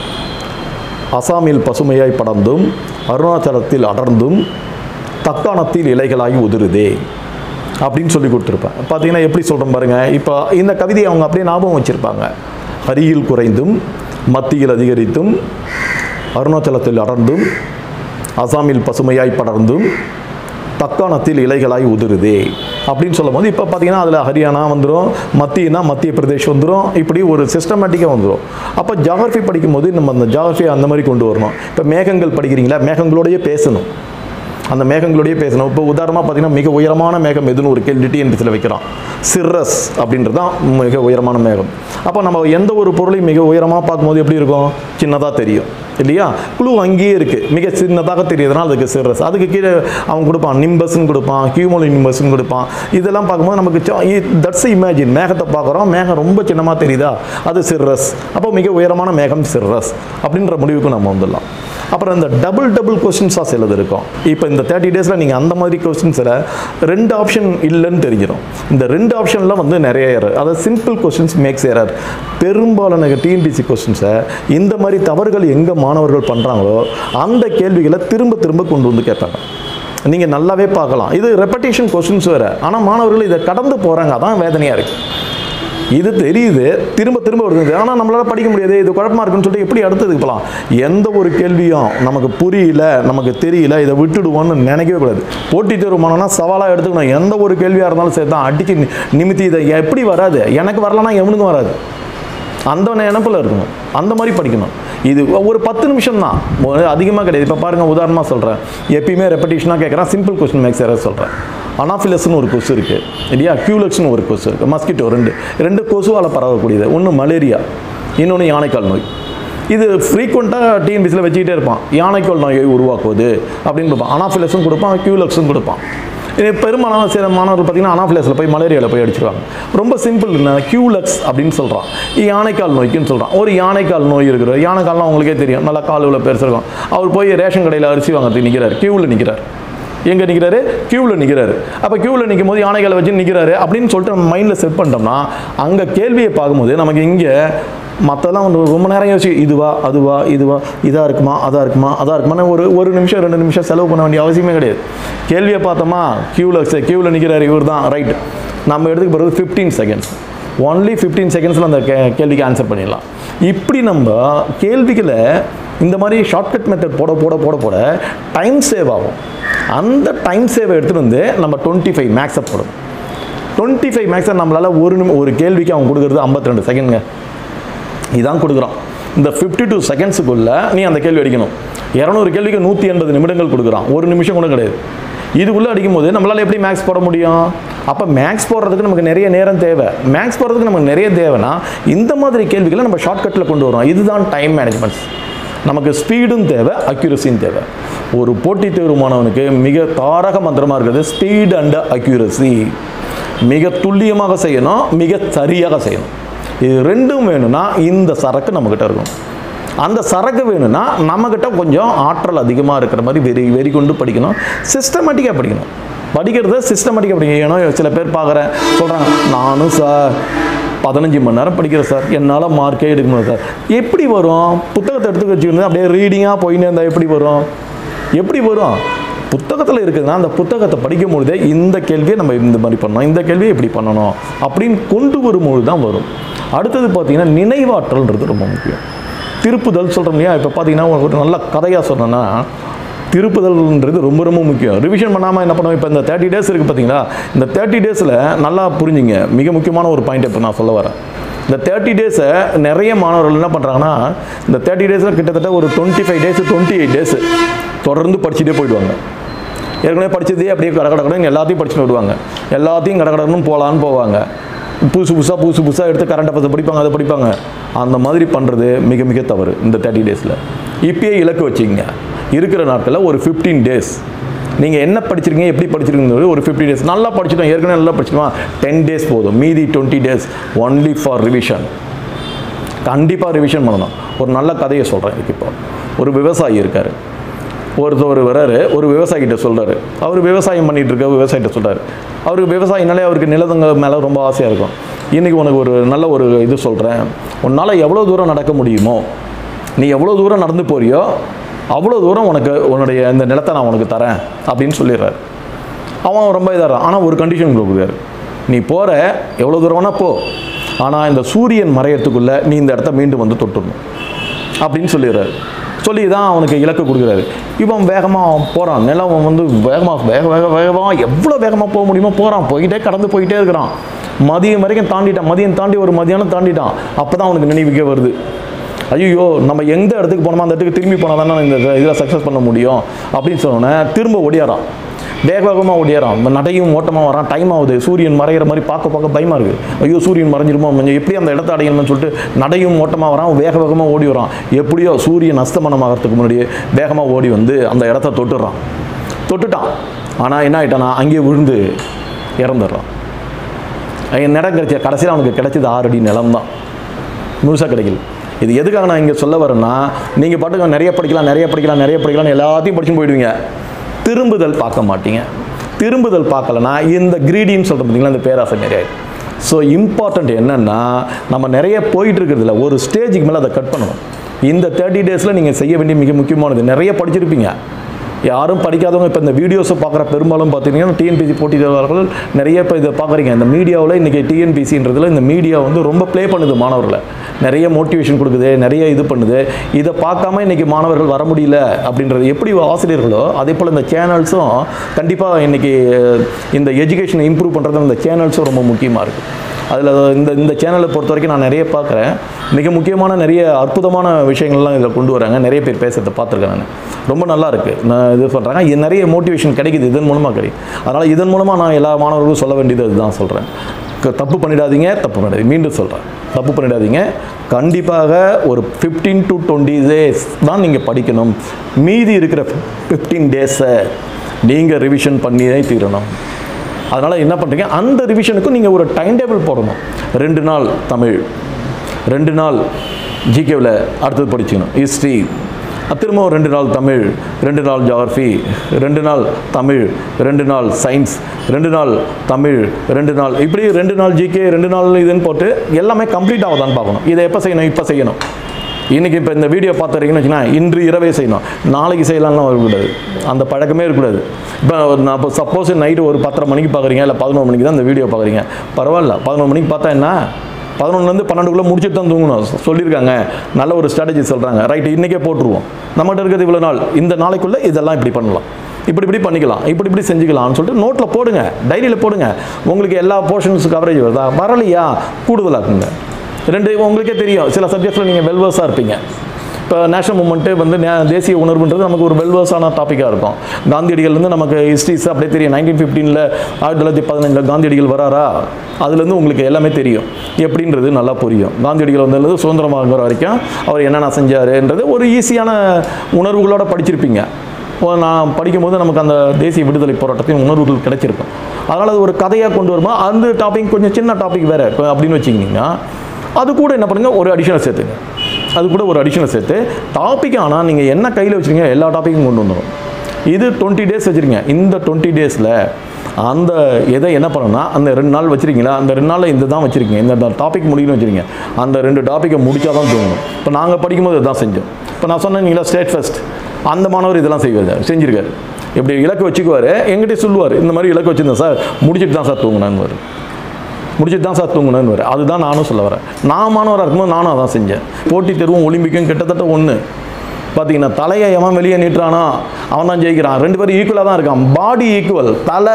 Speaker 1: அசாமில் பசுமையாய் படர்ந்தும் அருணாச்சலத்தில் அடர்ந்தும் தக்காணத்தில் இலைகளாகி உதிருதே அப்படின்னு சொல்லி கொடுத்துருப்பேன். பார்த்தீங்கன்னா எப்படி சொல்கிறேன் பாருங்கள், இப்போ இந்த கவிதையை அவங்க அப்படியே ஞாபகம் வச்சுருப்பாங்க. ஹரியில் குறைந்தும் மத்தியில் அதிகரித்தும் அருணாச்சலத்தில் அடர்ந்தும் அசாமில் பசுமையாய் படர்ந்தும் தக்காணத்தில் இலைகளாய் உதிருதே அப்படின்னு சொல்லும் போது இப்போ பார்த்தீங்கன்னா அதில் ஹரியானா வந்துடும், மத்தியனா மத்திய பிரதேஷ் வந்துடும், இப்படி ஒரு சிஸ்டமேட்டிக்காக வந்துடும். அப்போ ஜாகிரஃபி படிக்கும்போது நம்ம அந்த ஜாகிரஃபியை அந்த மாதிரி கொண்டு வரணும். இப்போ மேகங்கள் படிக்கிறீங்களா, மேகங்களோடையே பேசணும், அந்த மேகங்களோடையே பேசணும். இப்போ உதாரணமாக பார்த்தீங்கன்னா மிக உயரமான மேகம் எதுன்னு ஒரு கேள்வி டிஎன்பிசியில் வைக்கிறான், சிர்ரஸ் அப்படின்றது தான் மிக உயரமான மேகம். அப்போ நம்ம எந்த ஒரு பொருளையும் மிக உயரமாக பார்க்கும்போது எப்படி இருக்கும், சின்னதாக தெரியும் இல்லையா, குழு அங்கேயே இருக்குது, மிக சின்னதாக தெரியுதுனால அதுக்கு சிர்ரஸ். அதுக்கு கீழே அவன் கொடுப்பான் நிம்பஸ்ன்னு கொடுப்பான், கியூமோலி நிம்பஸ்ன்னு கொடுப்பான். இதெல்லாம் பார்க்கும்போது நமக்கு தட்ஸ் இமேஜின், மேகத்தை பார்க்குறோம், மேகம் ரொம்ப சின்னமாக தெரியுதா, அது சிர்ரஸ், அப்போ மிக உயரமான மேகம் சிர்ரஸ் அப்படின்ற முடிவுக்கு நம்ம வந்துடலாம். அப்புறம் இந்த டபுள் டபுள் கொஸ்டின்ஸாக சிலது இருக்கும். இப்போ இந்த தேர்ட்டி டேஸில் நீங்கள் அந்த மாதிரி கொஸ்டின்ஸில் ரெண்டு ஆப்ஷன் இல்லைன்னு தெரிஞ்சிடும். இந்த ரெண்டு ஆப்ஷனில் வந்து நிறைய எரர், அதாவது சிம்பிள் கொஸ்டின்ஸ் மேக்ஸ் எரர். பெரும்பாலான டிஎன்பிசி கொஸ்டின்ஸை இந்த மாதிரி தவறுகள் எங்கே மாணவர்கள் பண்ணுறாங்களோ அந்த கேள்விகளை திரும்ப திரும்ப கொண்டு வந்து கேட்பாங்க. நீங்கள் நல்லாவே பார்க்கலாம், இது ரெப்படேஷன் கொஸ்டின்ஸ் வேறு, ஆனால் மாணவர்கள் இதை கடந்து போகிறாங்க, அதான் வேதனையாக இருக்குது. இது தெரியுது, திரும்ப திரும்ப வருது, ஆனால் நம்மளால் படிக்க முடியாது, இது குழப்பமாக இருக்குன்னு சொல்லிட்டு எப்படி அடுத்ததுக்கு போகலாம். எந்த ஒரு கேள்வியும் நமக்கு புரியல, நமக்கு தெரியல, இதை விட்டுடுவோன்னு நினைக்கவே கூடாது. போட்டித் தேர்வு மாணவனா சவாலாக எடுத்துக்கணும். எந்த ஒரு கேள்வியாக இருந்தாலும் சரி தான் அடித்து நிமித்தி இதை எப்படி வராது, எனக்கு வரலன்னா எவனுக்கும் வராது, அந்த நினைப்பில் இருக்கணும், அந்த மாதிரி படிக்கணும். இது ஒரு பத்து நிமிஷம் தான், அதிகமாக கிடையாது. இப்போ பாருங்கள், உதாரணமாக சொல்கிறேன், எப்பயுமே ரெப்படேஷனாக கேட்குறேன், சிம்பிள் கொஸ்டின் மேக்ஸ் எரர் சொல்கிறேன். அனாஃபிலஸ்னு ஒரு கொசு இருக்குது இல்லையா, கியூலெக்ஸ்னு ஒரு கொசு இருக்குது, மஸ்கிட்டோ ரெண்டு ரெண்டு கொசுவால் பரவக்கூடியது, ஒன்று மலேரியா, இன்னொன்று யானைக்கால் நோய். இது ஃப்ரீக்வெண்ட்டாக டிஎன்பிசியில் வச்சுக்கிட்டே இருப்பான், யானைக்கால் நோயை உருவாக்குவது அப்படின்னு கொடுப்பான், அனாஃபிலஸும் கொடுப்பான், கியூலெக்ஸும் கொடுப்பான். பெரும்பாலான சில மாணவர்கள் பார்த்தீங்கன்னா அனாஃபிலஸில் போய் மலேரியாவில் போய் அடிச்சிருவாங்க. ரொம்ப சிம்பிள், கியூலெக்ஸ் அப்படின்னு சொல்கிறான், யானைக்கால் நோய்க்குன்னு சொல்கிறான். ஒரு யானைக்கால் நோய் இருக்கிற, யானைக்கால்லாம் உங்களுக்கே தெரியும், நல்லா கால் உள்ள பெருசிருக்கும். அவர் போய் ரேஷன் கடையில் அரிசி வாங்கிறதுக்கு நிற்கிறார், கியூவில் நிற்கிறார். எங்கே நிற்கிறாரு, கியூவில் நிற்கிறாரு. அப்போ கியூவில் நிற்கும் போது யானைகளை வச்சு நிற்கிறாரு அப்படின்னு சொல்லிட்டு நம்ம மைண்டில் செட் பண்ணிட்டோம்னா அங்கே கேள்வியை பார்க்கும்போது நமக்கு இங்கே மற்றெல்லாம் வந்து ரொம்ப நேரம் யோசிச்சு இதுவா அதுவா இதுவா இதாக இருக்குமா அதாக இருக்குமா அதாக இருக்குமா ஒரு ஒரு நிமிஷம் ரெண்டு நிமிஷம் செலவு பண்ண வேண்டிய அவசியமே கிடையாது. கேள்வியை பார்த்தோமா, கியூவில் கியூவில் நிற்கிறார் இவர் தான் ரைட், நம்ம எடுத்துக்க பிறகு ஃபிஃப்டீன் செகண்ட்ஸ் ஒன்லி ஃபிஃப்டீன் செகண்ட்ஸில் அந்த கே கேள்விக்கு ஆன்சர் பண்ணிடலாம். இப்படி நம்ம கேள்விகளை இந்த மாதிரி ஷார்ட்கட் மெத்தட் போட போட போட போட டைம் சேவ் ஆகும். அந்த டைம் சேவை எடுத்துகிட்டு வந்து நம்ம டுவெண்ட்டி ஃபைவ் மேக்ஸை போடும். டுவெண்ட்டி ஃபைவ் மேக்ஸை நம்மளால் ஒரு நிமி ஒரு கேள்விக்கு அவங்க கொடுக்குறது ஐம்பத்தி ரெண்டு செகண்டுங்க, இதான் கொடுக்குறான். இந்த ஃபிஃப்டி டூ செகண்ட்ஸுக்குள்ளே நீ அந்த கேள்வி அடிக்கணும். இரநூறு கேள்விக்கு நூற்றி எண்பது நிமிடங்கள் கொடுக்குறான், ஒரு நிமிஷம் கூட கிடையாது. இதுக்குள்ளே அடிக்கும் போது நம்மளால் எப்படி மேக்ஸ் போட முடியும்? அப்போ மேக்ஸ் போடுறதுக்கு நமக்கு நிறைய நேரம் தேவை. மேக்ஸ் போடுறதுக்கு நமக்கு நிறைய தேவைன்னா இந்த மாதிரி கேள்விகளை நம்ம ஷார்ட்கட்டில் கொண்டு வரோம். இதுதான் டைம் மேனேஜ்மெண்ட்ஸ். நமக்கு ஸ்பீடும் தேவை, அக்யூரஸியும் தேவை. ஒரு போட்டித் தேர்வு மாணவனுக்கு மிக தாரக மந்திரமாக இருக்கிறது ஸ்பீட் அண்ட் அக்யூரஸி. மிக துல்லியமாக செய்யணும், மிக சரியாக செய்யணும். இது ரெண்டும் வேணும்னா இந்த சரக்கு நம்மக்கிட்ட இருக்கும். அந்த சரக்கு வேணும்னா நம்மக்கிட்ட கொஞ்சம் ஆற்றல் அதிகமாக இருக்கிற மாதிரி வெறி வெறி கொண்டு படிக்கணும், சிஸ்டமேட்டிக்காக படிக்கணும். படிக்கிறத சிஸ்டமேட்டிக்காக படிக்கணும். ஏன்னா சில பேர் பார்க்குறேன் சொல்கிறாங்க, நானும் சார் பதினஞ்சு மணி நேரம் படிக்கிறேன் சார், என்னால் மார்க்கே எடுக்க முடியாது சார். எப்படி வரும்? புத்தகத்தை எடுத்து வச்சுக்கணும், அப்படியே ரீடிங்காக போயின்னு இருந்தால் எப்படி வரும்? எப்படி வரும்? புத்தகத்தில் இருக்குதுன்னா அந்த புத்தகத்தை படிக்கும் பொழுதே இந்த கேள்வியை நம்ம இந்த மாதிரி பண்ணணும், இந்த கேள்வியை எப்படி பண்ணணும் அப்படின்னு கொண்டு வரும்பொழுது தான் வரும். அடுத்தது பார்த்தீங்கன்னா நினைவாற்றல்ன்றது ரொம்ப முக்கியம். திருப்புதல் சொல்கிறோம் இல்லையா? இப்போ பார்த்தீங்கன்னா ஒரு நல்ல கதையாக சொன்னேன்னா திருப்புதல்ன்றது ரொம்ப ரொம்ப முக்கியம். ரிவிஷன் பண்ணாமல் என்ன பண்ணுவோம்? இப்போ இந்த தேர்ட்டி டேஸ் இருக்குது பார்த்தீங்களா? இந்த தேர்ட்டி டேஸில் நல்லா புரிஞ்சுங்க, மிக முக்கியமான ஒரு பாயிண்ட் இப்போ நான் சொல்ல வரேன். இந்த தேர்ட்டி டேஸை நிறைய மாணவர்கள் என்ன பண்ணுறாங்கன்னா, இந்த தேர்ட்டி டேஸில் கிட்டத்தட்ட ஒரு twenty five days twenty eight days தொடர்ந்து படிச்சுட்டே போயிடுவாங்க. ஏற்கனவே படித்ததே அப்படியே கடை கடை கடன் எல்லாத்தையும் படிச்சுட்டு வருவாங்க. எல்லாத்தையும் கடை கடன்னு போகலான்னு போவாங்க. புதுசு புதுசாக புதுசு புதுசாக எடுத்து கரண்ட் அஃபேர்ஸ் படிப்பாங்க, அதை படிப்பாங்க. அந்த மாதிரி பண்ணுறது மிக மிக தவறு. இந்த தேர்ட்டி டேஸில் இப்பயே இலக்கு வச்சுங்க. இருக்கிற நாட்களில் ஒரு ஃபிஃப்டீன் டேஸ் நீங்கள் என்ன படிச்சிருக்கீங்க, எப்படி படிச்சிருக்கீங்க, ஒரு ஃபிஃப்டி டேஸ் நல்லா படிச்சிட்டோம், ஏற்கனவே நல்லா படிச்சிட்டோம், டென் டேஸ் போதும். மீதி twenty days only for revision. கண்டிப்பாக ரிவிஷன் பண்ணணும். ஒரு நல்ல கதையை சொல்கிறேன். இதுக்கு இப்போ ஒரு விவசாயி இருக்கார். ஒருத்தர் வராரு, ஒரு விவசாயிகிட்ட சொல்கிறாரு. அவர் விவசாயம் பண்ணிகிட்டு இருக்க விவசாயிகிட்ட சொல்கிறார். அவருக்கு விவசாயினாலே அவருக்கு நிலத்துங்க மேலே ரொம்ப ஆசையாக இருக்கும். இன்றைக்கி உனக்கு ஒரு நல்ல ஒரு இது சொல்கிறேன், உன்னால் எவ்வளோ தூரம் நடக்க முடியுமோ, நீ எவ்வளோ தூரம் நடந்து போறியோ அவ்வளோ தூரம் உனக்கு உன்னுடைய இந்த நிலத்தை நான் உனக்கு தரேன் அப்படின்னு சொல்லிடுறாரு. அவன் ரொம்ப இதாகிறான். ஆனால் ஒரு கண்டிஷன் கொடுக்குறாரு, நீ போகிற எவ்வளோ தூரம் வேணால் போ, ஆனால் இந்த சூரியன் மறையறதுக்குள்ளே நீ இந்த இடத்த மீண்டும் வந்து தொட்டுடணும் அப்படின்னு சொல்லிடுறாரு. சொல்லி தான் அவனுக்கு இலக்கு கொடுக்குறாரு. இவன் வேகமாக போகிறான். நிலம் வந்து வேகமாக வேக வேக வேகமாக எவ்வளோ வேகமாக போக முடியுமோ போகிறான். போய்கிட்டே கடந்து போய்கிட்டே இருக்கிறான். மதியம் வரைக்கும் தாண்டிட்டான். மதியம் தாண்டி ஒரு மதியானம் தாண்டிட்டான். அப்போ தான் அவனுக்கு நினைவுக்கே வருது, ஐயோ நம்ம எந்த இடத்துக்கு போனோமோ அந்த இடத்துக்கு திரும்பி போனால் தானே இந்த இதில் சக்ஸஸ் பண்ண முடியும் அப்படின்னு சொன்னோன்னே திரும்ப ஓடியாரான். வேக வேகமாக ஓடியாரான். நடையும் ஓட்டமாக வரான். டைம் ஆகுது. சூரியன் மறைகிற மாதிரி பார்க்க பார்க்க பயமாக இருக்குது. ஐயோ சூரியன் மறைஞ்சிருமோ, கொஞ்சம் எப்படி அந்த இடத்த அடையணும்னு சொல்லிட்டு நடையும் ஓட்டமாக வரான். வேக வேகமாக ஓடி வரான். எப்படியோ சூரியன் அஸ்தமனம் ஆகிறதுக்கு முன்னாடியே வேகமாக ஓடி வந்து அந்த இடத்த தொட்டுடுறான். தொட்டுட்டான். ஆனால் என்ன ஆகிட்டானா, அங்கேயே விழுந்து இறந்துடுறான். நிலம் கிடைச்ச கடைசியில் அவனுக்கு கிடைச்சது ஆறு அடி நிலம் தான், முழுசாக கிடைக்கல. இது எதுக்காக நான் இங்கே சொல்ல வரேன்னா, நீங்கள் பாட்டுக்கு நிறைய படிக்கலாம் நிறைய படிக்கலாம் நிறைய படிக்கலாம் எல்லாத்தையும் படிச்சும் போயிடுவீங்க, திரும்புதல் பார்க்க மாட்டீங்க. திரும்புதல் பார்க்கலன்னா இந்த கிரீடின்னு சொல்கிற பார்த்தீங்களா, இந்த பேராசை நிறைய. ஸோ இம்பார்ட்டண்ட் என்னென்னா, நம்ம நிறைய போயிட்டு இருக்கிறதுல ஒரு ஸ்டேஜுக்கு மேலே அதை கட் பண்ணணும். இந்த தேர்ட்டி டேஸில் நீங்கள் செய்ய வேண்டிய மிக முக்கியமானது, நிறைய படிச்சிருப்பீங்க. யாரும் படிக்காதவங்க இப்போ இந்த வீடியோஸை பார்க்குற பெரும்பாலும் பார்த்தீங்கன்னா டிஎன்பிசி போட்டித் தேர்வாளர்கள் நிறைய இப்போ இதை பார்க்குறீங்க. இந்த மீடியாவில் இன்றைக்கி டிஎன்பிசின்றதில் இந்த மீடியா வந்து ரொம்ப ப்ளே பண்ணுது மாணவர்களை, நிறைய மோட்டிவேஷன் கொடுக்குது, நிறைய இது பண்ணுது. இதை பார்க்காம இன்றைக்கி மாணவர்கள் வர முடியல அப்படின்றது எப்படி ஆசிரியர்களோ அதே போல் இந்த சேனல்ஸும் கண்டிப்பாக இன்றைக்கி இந்த எஜுகேஷனை இம்ப்ரூவ் பண்ணுறது இந்த சேனல்ஸும் ரொம்ப முக்கியமாக இருக்குது. அதில் இந்த இந்த சேனலை பொறுத்த வரைக்கும் நான் நிறைய பார்க்குறேன். மிக முக்கியமான நிறைய அற்புதமான விஷயங்கள்லாம் இதில் கொண்டு வராங்க. நிறைய பேர் பேசுகிறத பார்த்துருக்கேன் நான். ரொம்ப நல்லா இருக்குது. நான் இது சொல்கிறாங்க, இது நிறைய மோட்டிவேஷன் கிடைக்குது இதன் மூலமாக கிடைக்கும். அதனால் இதன் மூலமாக நான் எல்லா மாணவர்களுக்கும் சொல்ல வேண்டியது அதுதான் சொல்கிறேன். தப்பு பண்ணிடாதீங்க, தப்பு பண்ணிடாதீங்க. மீண்டும் சொல்கிறேன், தப்பு பண்ணிடாதீங்க. கண்டிப்பாக ஒரு ஃபிஃப்டீன் டு டுவெண்ட்டி டேஸ் தான் நீங்கள் படிக்கணும். மீதி இருக்கிற ஃபிஃப்டீன் டேஸை நீங்கள் ரிவிஷன் பண்ணியே தீரணும். அதனால் என்ன பண்ணுறீங்க, அந்த ரிவிஷனுக்கும் நீங்கள் ஒரு டைம் டேபிள் போடணும். ரெண்டு நாள் தமிழ், ரெண்டு நாள் ஜிகேவில் அடுத்தது படிச்சுக்கணும், ஹிஸ்ட்ரி, திரும்பவும் ரெண்டு நாள் தமிழ், ரெண்டு நாள் ஜியாகிரஃபி, ரெண்டு நாள் தமிழ், ரெண்டு நாள் சயின்ஸ், ரெண்டு நாள் தமிழ், ரெண்டு நாள் இப்படி ரெண்டு நாள் ஜிகே, ரெண்டு நாள் இதுன்னு போட்டு எல்லாமே கம்ப்ளீட் ஆகுதான்னு பார்க்கணும். இதை எப்போ செய்யணும், இப்போ செய்யணும். இன்றைக்கி இப்போ இந்த வீடியோ பார்த்துறீங்கன்னு வச்சுக்கோங்க, இன்று இரவே செய்யணும், நாளைக்கு செய்யலாம்லாம் வரக்கூடாது. அந்த பழக்கமே இருக்கக்கூடாது. இப்போ நான் இப்போ சப்போஸ் நைட்டு ஒரு பத்தரை மணிக்கு பார்க்குறீங்க, இல்லை பதினொன்று மணிக்கு தான் இந்த வீடியோ பார்க்குறீங்க, பரவாயில்ல. பதினொன்று மணிக்கு பார்த்தா என்ன, பதினொன்றுலேருந்து பன்னெண்டுக்குள்ளே முடிச்சுட்டு தான் தூங்கணும் சொல்லியிருக்காங்க. நல்ல ஒரு ஸ்ட்ராட்டஜி சொல்கிறாங்க. ரைட்டு, இன்றைக்கே போட்டுருவோம். நம்மகிட்ட இருக்கிறது இவ்வளோ நாள், இந்த நாளைக்குள்ளே இதெல்லாம் இப்படி பண்ணலாம், இப்படி இப்படி பண்ணிக்கலாம், இப்படி இப்படி செஞ்சுக்கலாம்னு சொல்லிட்டு நோட்டில் போடுங்க, டைரியில் போடுங்க. உங்களுக்கு எல்லா போர்ஷன்ஸ் கவரேஜ் வருதா, வரலையா கூடுதலாக்குங்க. ரெண்டு உங்களுக்கே தெரியும், சில சப்ஜெக்ட்ஸில் நீங்கள் வெல்வர்ஸாக இருப்பீங்க. இப்போ நேஷனல் மூமெண்ட்டு வந்து தேசிய உணர்வுன்றது நமக்கு ஒரு வெல்வர்ஸான டாப்பிக்காக இருக்கும். காந்தியடிகள் வந்து நமக்கு ஹிஸ்ட்ரிஸ் அப்படியே தெரியும். நைன்டீன் ஃபிஃப்டீனில் ஆயிரத்தி தொள்ளாயிரத்தி பதினஞ்சில் காந்தியடிகள் வராரா, அதுலேருந்து உங்களுக்கு எல்லாமே தெரியும் எப்படின்றது நல்லா புரியும். காந்தியடிகள் வந்ததுலேருந்து சுதந்திரமாகிற வரைக்கும் அவர் என்னென்ன செஞ்சாருன்றது ஒரு ஈஸியான உணர்வுகளோடு படிச்சிருப்பீங்க. நான் படிக்கும்போது நமக்கு அந்த தேசிய விடுதலை போராட்டத்தின் உணர்வுகள் கிடைச்சிருக்கும். அதனால் அது ஒரு கதையாக கொண்டு வரும்போது அந்த டாபிக் கொஞ்சம் சின்ன டாபிக் வேறு அப்படின்னு வச்சுக்கிட்டிங்கன்னா அது கூட என்ன பண்ணுங்கள், ஒரு அடிஷனல் சேர்த்துங்க. அது கூட ஒரு அடிஷனல் சேர்த்து டாபிக் ஆனால் நீங்கள் என்ன கையில் வச்சுருங்க எல்லா டாப்பிக்கும் கொண்டு வந்துடும். இது டுவெண்ட்டி டேஸ் வச்சுருங்க. இந்த டுவெண்ட்டி டேஸில் அந்த எதை என்ன பண்ணணும்னா அந்த ரெண்டு நாள் வச்சுருக்கீங்களா, அந்த ரெண்டு நாளில் இந்த தான் வச்சுருக்கீங்க, இந்த டாபிக் முடிக்கணும் வச்சுருங்க. அந்த ரெண்டு டாப்பிக்கை முடித்தா தான் தூங்கணும். இப்போ நாங்கள் படிக்கும்போது இதுதான் செஞ்சோம். இப்போ நான் சொன்னீங்களா ஸ்டேட் ஃபஸ்ட், அந்த மாணவர் இதெல்லாம் செய்வார், செஞ்சுருக்காரு. இப்படி இலக்கு வச்சுக்குவார், எங்கிட்டே சொல்லுவார் இந்த மாதிரி இலக்கு வச்சுருந்தேன் சார், முடிச்சுட்டு தான் சார் தூங்கினான்னு. முடிச்சுட்டு தான் சார் தூங்கணும்னு வர. அதுதான் நானும் சொல்ல வரேன். நான் மாணவராக இருக்கும்போது நானும் அதான் செஞ்சேன். போட்டித் தேர்வும் ஒலிம்பிக்கும் கிட்டத்தட்ட ஒன்று. பார்த்தீங்கன்னா தலையை எவன் வெளியே நீட்டுறானோ அவன் தான் ஜெயிக்கிறான். ரெண்டு பேரும் ஈக்குவலாக தான் இருக்கான். பாடி ஈக்குவல், தலை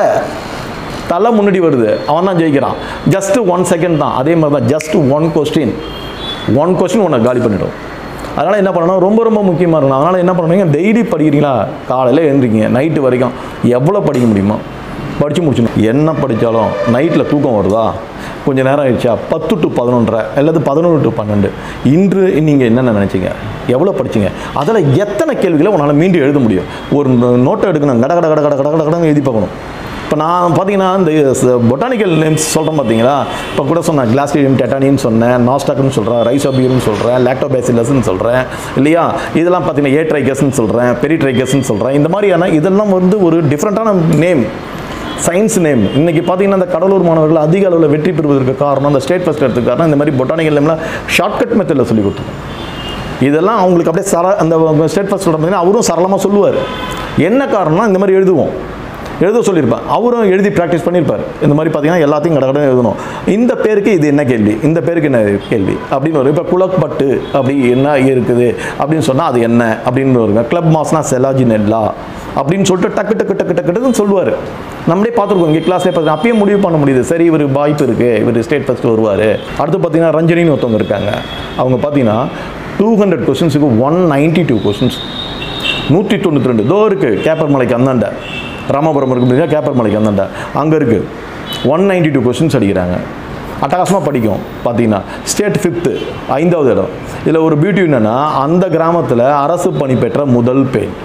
Speaker 1: தலை முன்னாடி வருது, அவன் தான் ஜெயிக்கிறான். ஜஸ்ட் ஒன் செகண்ட் தான். அதே மாதிரி தான் just one question one question உன்னை காலி பண்ணிவிடும். அதனால் என்ன பண்ணணும், ரொம்ப ரொம்ப முக்கியமாக இருக்கணும். அதனால் என்ன பண்ணுறீங்க, டெய்லி படிக்கிறீங்களா, காலையில் எழுந்திரிக்கிங்க, நைட்டு வரைக்கும் எவ்வளோ படிக்க முடியுமோ படித்து முடிச்சிடணும். என்ன படித்தாலும் நைட்டில் தூக்கம் வருதா, கொஞ்சம் நேரம் ஆயிடுச்சா, பத்து டு பதினொன்றரை அல்லது பதினொன்று டு பன்னெண்டு இன்று நீங்கள் என்னென்ன நினச்சிங்க, எவ்வளோ படிச்சிங்க, அதில் எத்தனை கேள்விகளை உன்னால் மீண்டும் எழுத முடியும். ஒரு நோட்டை எடுக்கணும், கட கட கட கட கட கட கடை எழுதி பார்க்கணும். இப்போ நான் பார்த்தீங்கன்னா இந்த பொட்டானிக்கல் நேம்ஸ் சொல்கிறேன் பார்த்தீங்களா, இப்போ கூட சொன்னேன் கிளாஸ்டிரியம் டெட்டானின்னு சொன்னேன், நாஸ்டாக்னு சொல்கிறேன், ரைசோபியம்னு சொல்கிறேன், லாக்டோபேசிலஸ்ன்னு சொல்கிறேன் இல்லையா. இதெல்லாம் பார்த்தீங்கன்னா ஏ ட்ரைகஸ்ன்னு சொல்கிறேன், பெரி ட்ரைகஸ்ன்னு சொல்கிறேன். இந்த மாதிரியான இதெல்லாம் வந்து ஒரு டிஃப்ரெண்ட்டான நேம், சயின்ஸ் நேம். இன்றைக்கி பார்த்தீங்கன்னா அந்த கடலூர் மாணவர்கள் அதிக அளவில் வெற்றி பெறுவதற்கு காரணம், அந்த ஸ்டேட் ஃபஸ்ட் எடுத்துக்கு காரணம் இந்த மாதிரி பொட்டானிக்கல் நேம்லாம் ஷார்ட்கட் மெத்தடில் சொல்லி கொடுத்துருக்கோம். இதெல்லாம் அவங்களுக்கு அப்படியே சர அந்த ஸ்டேட் ஃபஸ்ட் பார்த்தீங்கன்னா அவரும் சரளமாக சொல்லுவார். என்ன காரணம்னா இந்த மாதிரி எழுதுவோம், எழுத சொல்லியிருப்பேன், அவரும் எழுதி ப்ராக்டிஸ் பண்ணியிருப்பார். இந்த மாதிரி பார்த்தீங்கன்னா எல்லாத்தையும் கடை கடை எழுதணும். இந்த பேருக்கு இது என்ன கேள்வி, இந்த பேருக்கு என்ன கேள்வி அப்படின்னு வரும். இப்போ குளப்பட்டு அப்படி என்ன இருக்குது அப்படின்னு சொன்னால் அது என்ன அப்படின்னு வருங்க. கிளப் மாஸ்னா செலாஜினெல்லா அப்படின்னு சொல்லிட்டு டக்கு டக்கு டக்கு டக்குன்னு சொல்லுவார். நம்மளே பார்த்துருக்கோம் இங்கே கிளாஸ்லேயே பார்த்து அப்பயே முடிவு பண்ண முடியுது, சரி இவர் வாய்ப்பு இருக்குது, இவர் ஸ்டேட் ஃபஸ்ட்டு வருவார். அடுத்து பார்த்தீங்கன்னா ரஞ்சனின்னு ஒருத்தவங்க இருக்காங்க. அவங்க பார்த்தீங்கன்னா டூ ஹண்ட்ரட் கொஸ்டின்ஸுக்கு ஒன் நைன்ட்டி டூ கொஸ்டின்ஸ் நூற்றி தொண்ணூற்றி ரெண்டு தோ இருக்குது. கேப்பர் மலைக்கு அந்தாண்ட ராமபுரம் இருக்கு பார்த்தீங்கன்னா, கேப்பர் மலைக்கு அந்தாண்ட அங்கே இருக்குது. ஒன் நைன்ட்டி டூ கொஸ்டின்ஸ் அடிக்கிறாங்க. அட்டகாசமாக படிக்கும். பார்த்தீங்கன்னா ஸ்டேட் ஃபிஃப்த்து, ஐந்தாவது இடம். இதில் ஒரு பியூட்டி என்னென்னா அந்த கிராமத்தில் அரசு பணி பெற்ற முதல் பெண்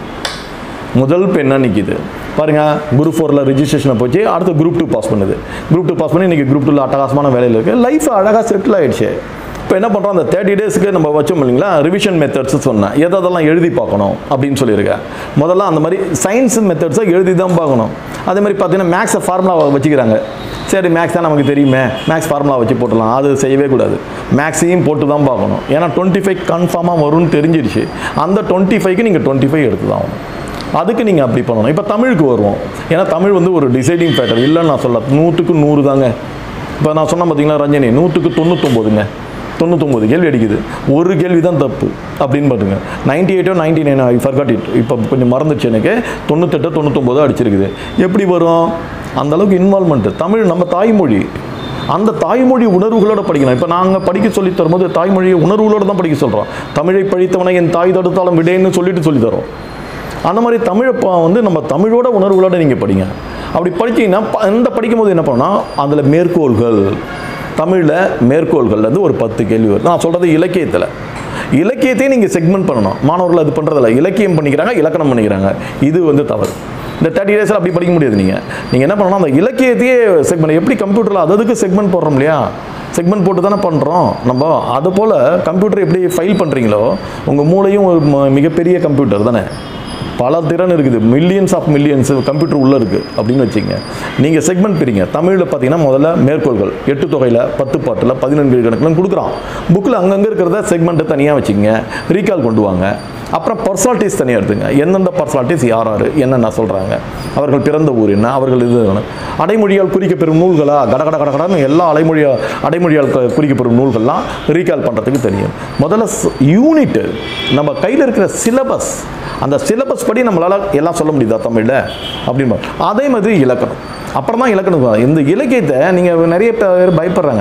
Speaker 1: முதல் பெண்ணாக நிற்கிது பாருங்கள். குரூப் ஃபோரில் ரிஜிஸ்ட்ரேஷனை போச்சு, அடுத்து குரூப் டூ பாஸ் பண்ணுது. குரூப் டூ பாஸ் பண்ணி இன்றைக்கி குரூப் டூவில் அட்டகாசமான வேலையில் இருக்குது. லைஃப் அழகாக செட்டில் ஆகிடுச்சு. இப்போ என்ன பண்ணுறோம், அந்த தேர்ட்டி டேஸுக்கு நம்ம வச்சோம் இல்லைங்களா, ரிவிஷன் மெத்தட்ஸ் சொன்னேன், எதெல்லாம் எழுதி பார்க்கணும் அப்படின்னு சொல்லியிருக்கேன். முதல்ல அந்த மாதிரி சயின்ஸ் மெத்தட்ஸை எழுதி தான் பார்க்கணும். அதே மாதிரி பார்த்தீங்கன்னா மேக்ஸை ஃபார்முலா வச்சுக்கிறாங்க. சரி மேக்ஸ் தான் நமக்கு தெரியுமே, மேக்ஸ் ஃபார்முலா வச்சு போட்டலாம், அது செய்யவே கூடாது. மேக்ஸையும் போட்டு தான் பார்க்கணும். ஏன்னா டுவெண்ட்டி ஃபைவ் கன்ஃபார்மாக வரும்னு தெரிஞ்சிடுச்சு. அந்த டுவெண்ட்டி ஃபைவ்க்கு நீங்கள் டுவெண்ட்டி ஃபைவ் எடுத்து தான் ஆகணும். அதுக்கு நீங்கள் அப்படி பண்ணணும். இப்போ தமிழுக்கு வருவோம். ஏன்னா தமிழ் வந்து ஒரு டிசைடிங் ஃபேக்டர் இல்லைன்னு நான் சொல்ல, நூற்றுக்கு நூறு தாங்க. இப்போ நான் சொன்னேன் பார்த்தீங்களா ரஞ்சனி, நூற்றுக்கு தொண்ணூத்தொம்போதுங்க, தொண்ணூத்தொம்பது கேள்வி அடிக்குது, ஒரு கேள்வி தான் தப்பு அப்படின்னு பாருங்க. நைன்டி எயிட்டோ ninety nine I forgot it, இப்போ கொஞ்சம் மறந்துச்சு எனக்கு. தொண்ணூத்தெட்டோ தொண்ணூத்தொம்போதோ அடிச்சிருக்குது. எப்படி வரும், அந்தளவுக்கு இன்வால்மெண்ட்டு. தமிழ் நம்ம தாய்மொழி, அந்த தாய்மொழி உணர்வுகளோடு படிக்கணும். இப்போ நாங்கள் படிக்க சொல்லி தரும்போது தாய்மொழியை உணர்வுகளோடு தான் படிக்க சொல்கிறோம். தமிழை பழித்தவனை என் தாய் தடுத்தாலும் விடேன்னு சொல்லிட்டு சொல்லி தரோம். அந்த மாதிரி தமிழை வந்து நம்ம தமிழோட உணர்வுகளோடு நீங்கள் படிங்க. அப்படி படித்தீங்கன்னா இந்த படிக்கும்போது என்ன பண்ணால் அதில் மேற்கோள்கள், தமிழில் மேற்கோள்கள்லேருந்து ஒரு பத்து கேள்வி வரும். நான் சொல்கிறது இலக்கியத்தில், இலக்கியத்தையும் நீங்கள் செக்மெண்ட் பண்ணணும். மாணவர்கள் அது பண்ணுறதில்ல, இலக்கியம் பண்ணிக்கிறாங்க, இலக்கணம் பண்ணிக்கிறாங்க. இது வந்து தவறு. இந்த தேர்ட்டி டேஸில் அப்படி படிக்க முடியாது. நீங்கள் நீங்கள் என்ன பண்ணணும், அந்த இலக்கியத்தையே செக்மெண்ட், எப்படி கம்ப்யூட்டரில் அதுக்கு செக்மெண்ட் போடுறோம் இல்லையா, செக்மெண்ட் போட்டு தானே பண்ணுறோம் நம்ம. அதுபோல் கம்ப்யூட்டர் எப்படி ஃபைல் பண்ணுறீங்களோ, உங்கள் மூளையும் ஒரு மிகப்பெரிய கம்ப்யூட்டர் தானே, பல திறன் இருக்குது, மில்லியன்ஸ் ஆஃப் மில்லியன்ஸ் கம்ப்யூட்டர் உள்ளே இருக்குது அப்படின்னு வச்சுங்க. நீங்கள் செக்மெண்ட் பிரிங்க. தமிழில் பார்த்தீங்கன்னா முதல்ல மேற்கோள்கள் எட்டு தொகையில் பத்து பாட்டில் பதினெண்டு கணக்கில் கொடுக்குறான். புக்கில் அங்கங்கே இருக்கிறத செக்மெண்ட்டை தனியாக வச்சுங்க, ரீகால் கொண்டு வாங்க. அப்புறம் பர்சனாலிட்டிஸ் தனியாக எடுத்துங்க. எந்தெந்த பர்சனாலிட்டிஸ் யார் யார் என்னென்ன சொல்கிறாங்க, அவர்கள் பிறந்த ஊர் என்ன, அவர்கள் இது அடைமொழியால் குறிக்கப்பெறும் நூல்களா, கட கட கட கடன்னு எல்லா அடைமொழியா அடைமொழியால் குறிக்கப்பெறும் நூல்கள்லாம் ரீகால் பண்ணுறதுக்கு தெரியும். முதல்ல யூனிட்டு, நம்ம கையில் இருக்கிற சிலபஸ், அந்த சிலபஸ் படி நம்மளால் எல்லாம் சொல்ல முடியுதா தமிழில் அப்படின்னு. அதே மாதிரி இலக்கணம், அப்புறம் தான் இலக்கணம். இந்த இலக்கியத்தை நீங்கள் நிறைய பேர் பயப்படுறாங்க,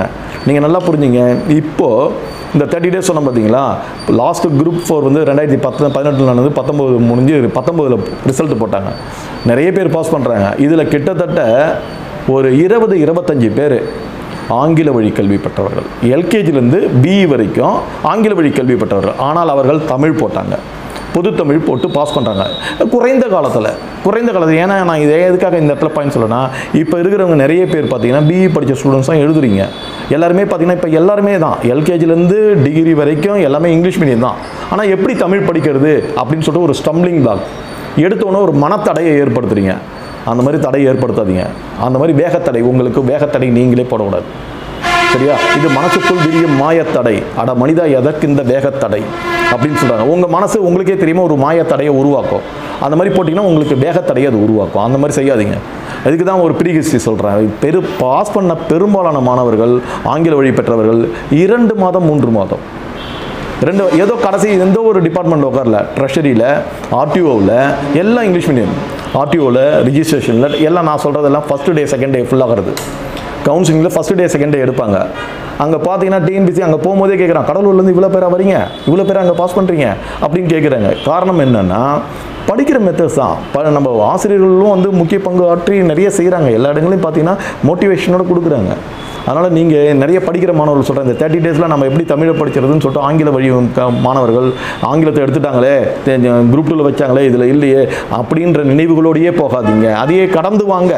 Speaker 1: நீங்கள் நல்லா புரிஞ்சுங்க. இப்போது இந்த தேர்ட்டி டேஸ் சொன்ன பார்த்தீங்களா, லாஸ்ட்டு குரூப் ஃபோர் வந்து ரெண்டாயிரத்தி பத்து பதினெட்டில் நடந்து பத்தொம்போது முடிஞ்சு பத்தொம்போதில் ரிசல்ட் போட்டாங்க. நிறைய பேர் பாஸ் பண்ணுறாங்க. இதில் கிட்டத்தட்ட ஒரு இருபது இருபத்தஞ்சி பேர் ஆங்கில வழி கல்வி பெற்றவர்கள். எல்கேஜிலேருந்து பிஇ வரைக்கும் ஆங்கில வழி கல்வி பெற்றவர்கள். ஆனால் அவர்கள் தமிழ் போட்டாங்க, பொது தமிழ் போட்டு பாஸ் பண்ணுறாங்க குறைந்த காலத்தில். குறைந்த காலத்தில் ஏன்னா நான் இதே எதுக்காக இந்த இடத்துல பாயிண்ட் சொல்லனா, இப்போ இருக்கிறவங்க நிறைய பேர் பார்த்தீங்கன்னா பிஇ படித்த ஸ்டூடெண்ட்ஸ் தான் எழுதுறீங்க. எல்லாருமே பார்த்தீங்கன்னா இப்போ எல்லாருமே தான் எல்கேஜிலேருந்து டிகிரி வரைக்கும் எல்லாமே இங்கிலீஷ் மீடியம் தான். ஆனால் எப்படி தமிழ் படிக்கிறது அப்படின்னு சொல்லிட்டு ஒரு ஸ்டம்பிளிங் பிளாக் எடுத்தோன்னே ஒரு மனத்தடையை ஏற்படுத்துறீங்க. அந்த மாதிரி தடை ஏற்படுத்தாதீங்க. அந்த மாதிரி வேகத்தடை, உங்களுக்கு வேகத்தடை நீங்களே போடக்கூடாது. சரியா? இது மனசுக்குள் விரியும் மாயத்தடை. அட மனிதா எதற்கு இந்த வேகத்தடை அப்படின்னு சொல்கிறாங்க. உங்கள் மனசு உங்களுக்கே தெரியுமா ஒரு மாயத்தடையை உருவாக்கும். அந்த மாதிரி போட்டிங்கன்னா உங்களுக்கு வேகத்தடையை அது உருவாக்கும். அந்த மாதிரி செய்யாதீங்க. அதுக்கு தான் ஒரு ப்ரீ ஹிஸ்ட்ரி சொல்கிறேன். பெரு பாஸ் பண்ண பெரும்பாலான மாணவர்கள் ஆங்கில வழி பெற்றவர்கள் இரண்டு மாதம் மூன்று மாதம் ரெண்டு ஏதோ கடைசி எந்த ஒரு டிபார்ட்மெண்ட் உட்காரல, ட்ரெஷரியில், ஆர்டிஓவில் எல்லாம் இங்கிலீஷ் மீடியம். ஆர்டிஓவில் ரிஜிஸ்ட்ரேஷனில் எல்லாம் நான் சொல்கிறதெல்லாம் ஃபஸ்ட்டு டே செகண்ட் டே ஃபுல்லாகிறது. கவுன்சிலிங்கில் ஃபஸ்ட்டு டே செகண்ட் டே எடுப்பாங்க. அங்கே பார்த்தீங்கன்னா டிஎன்பிசி அங்கே போகும்போதே கேட்குறான், கடலூர்லேருந்து இவ்வளோ பேராக வரீங்க, இவ்வளோ பேர் அங்கே பாஸ் பண்ணுறீங்க அப்படின்னு கேட்குறாங்க. காரணம் என்னென்னா படிக்கிற மெத்தட்ஸ் தான். ப நம்ம ஆசிரியர்களும் வந்து முக்கிய பங்கு ஆற்றி நிறைய செய்கிறாங்க. எல்லா இடங்களையும் பார்த்தீங்கன்னா மோட்டிவேஷனோட கொடுக்குறாங்க. அதனால் நீங்கள் நிறைய படிக்கிற மாணவர்கள் சொல்கிறேன், இந்த தேர்ட்டி டேஸில் நம்ம எப்படி தமிழை படிக்கிறதுன்னு சொல்லிட்டு ஆங்கில வழி மாணவர்கள் ஆங்கிலத்தை எடுத்துட்டாங்களே, குரூப் டூவில் வச்சாங்களே, இதில் இல்லையே அப்படின்ற நினைவுகளோடையே போகாதீங்க. அதையே கடந்து வாங்க,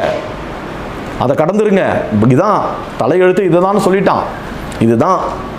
Speaker 1: அதை கடந்துருங்க. இதுதான் தலையெழுத்து, இதை தான் சொல்லிட்டான், இதுதான்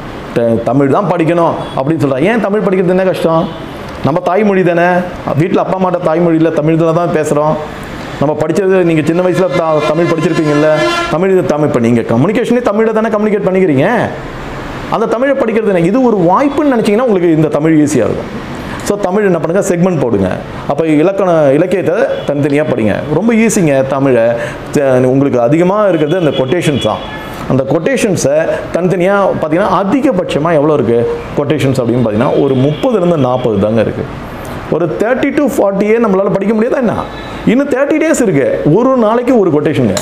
Speaker 1: தமிழ் தான் படிக்கணும் அப்படின்னு சொல்கிறான். ஏன் தமிழ் படிக்கிறது என்ன கஷ்டம்? நம்ம தாய்மொழி தானே. வீட்டில் அப்பா அம்மாட்ட தாய்மொழியில் தமிழ் தான் பேசுகிறோம். நம்ம படித்தது நீங்கள் சின்ன வயசில் த தமிழ் படிச்சிருப்பீங்கல்ல, தமிழ் தமிழ் இப்போ நீங்கள் கம்யூனிகேஷனே தமிழில் தானே கம்யூனிகேட் பண்ணிக்கிறீங்க. அந்த தமிழை படிக்கிறது இது ஒரு வாய்ப்புன்னு நினச்சிங்கன்னா உங்களுக்கு இந்த தமிழ் ஈஸியாக இருக்கும். ஸோ தமிழ் என்ன பண்ணுங்கள், செக்மெண்ட் போடுங்க. அப்போ இலக்கண இலக்கியத்தை தனித்தனியாக படிங்க. ரொம்ப ஈஸிங்க தமிழை. உங்களுக்கு அதிகமாக இருக்கிறது அந்த கொட்டேஷன்ஸ் தான். அந்த கொட்டேஷன்ஸை தனித்தனியாக பார்த்தீங்கன்னா அதிகபட்சமாக எவ்வளோ இருக்குது கொட்டேஷன்ஸ் அப்படின்னு பார்த்தீங்கன்னா ஒரு முப்பதுலேருந்து நாற்பது தாங்க இருக்குது. ஒரு தேர்ட்டி டு ஃபார்ட்டியே நம்மளால் படிக்க முடியாதா என்ன? இன்னும் தேர்ட்டி டேஸ் இருக்குது. ஒரு நாளைக்கு ஒரு கொட்டேஷனுங்க.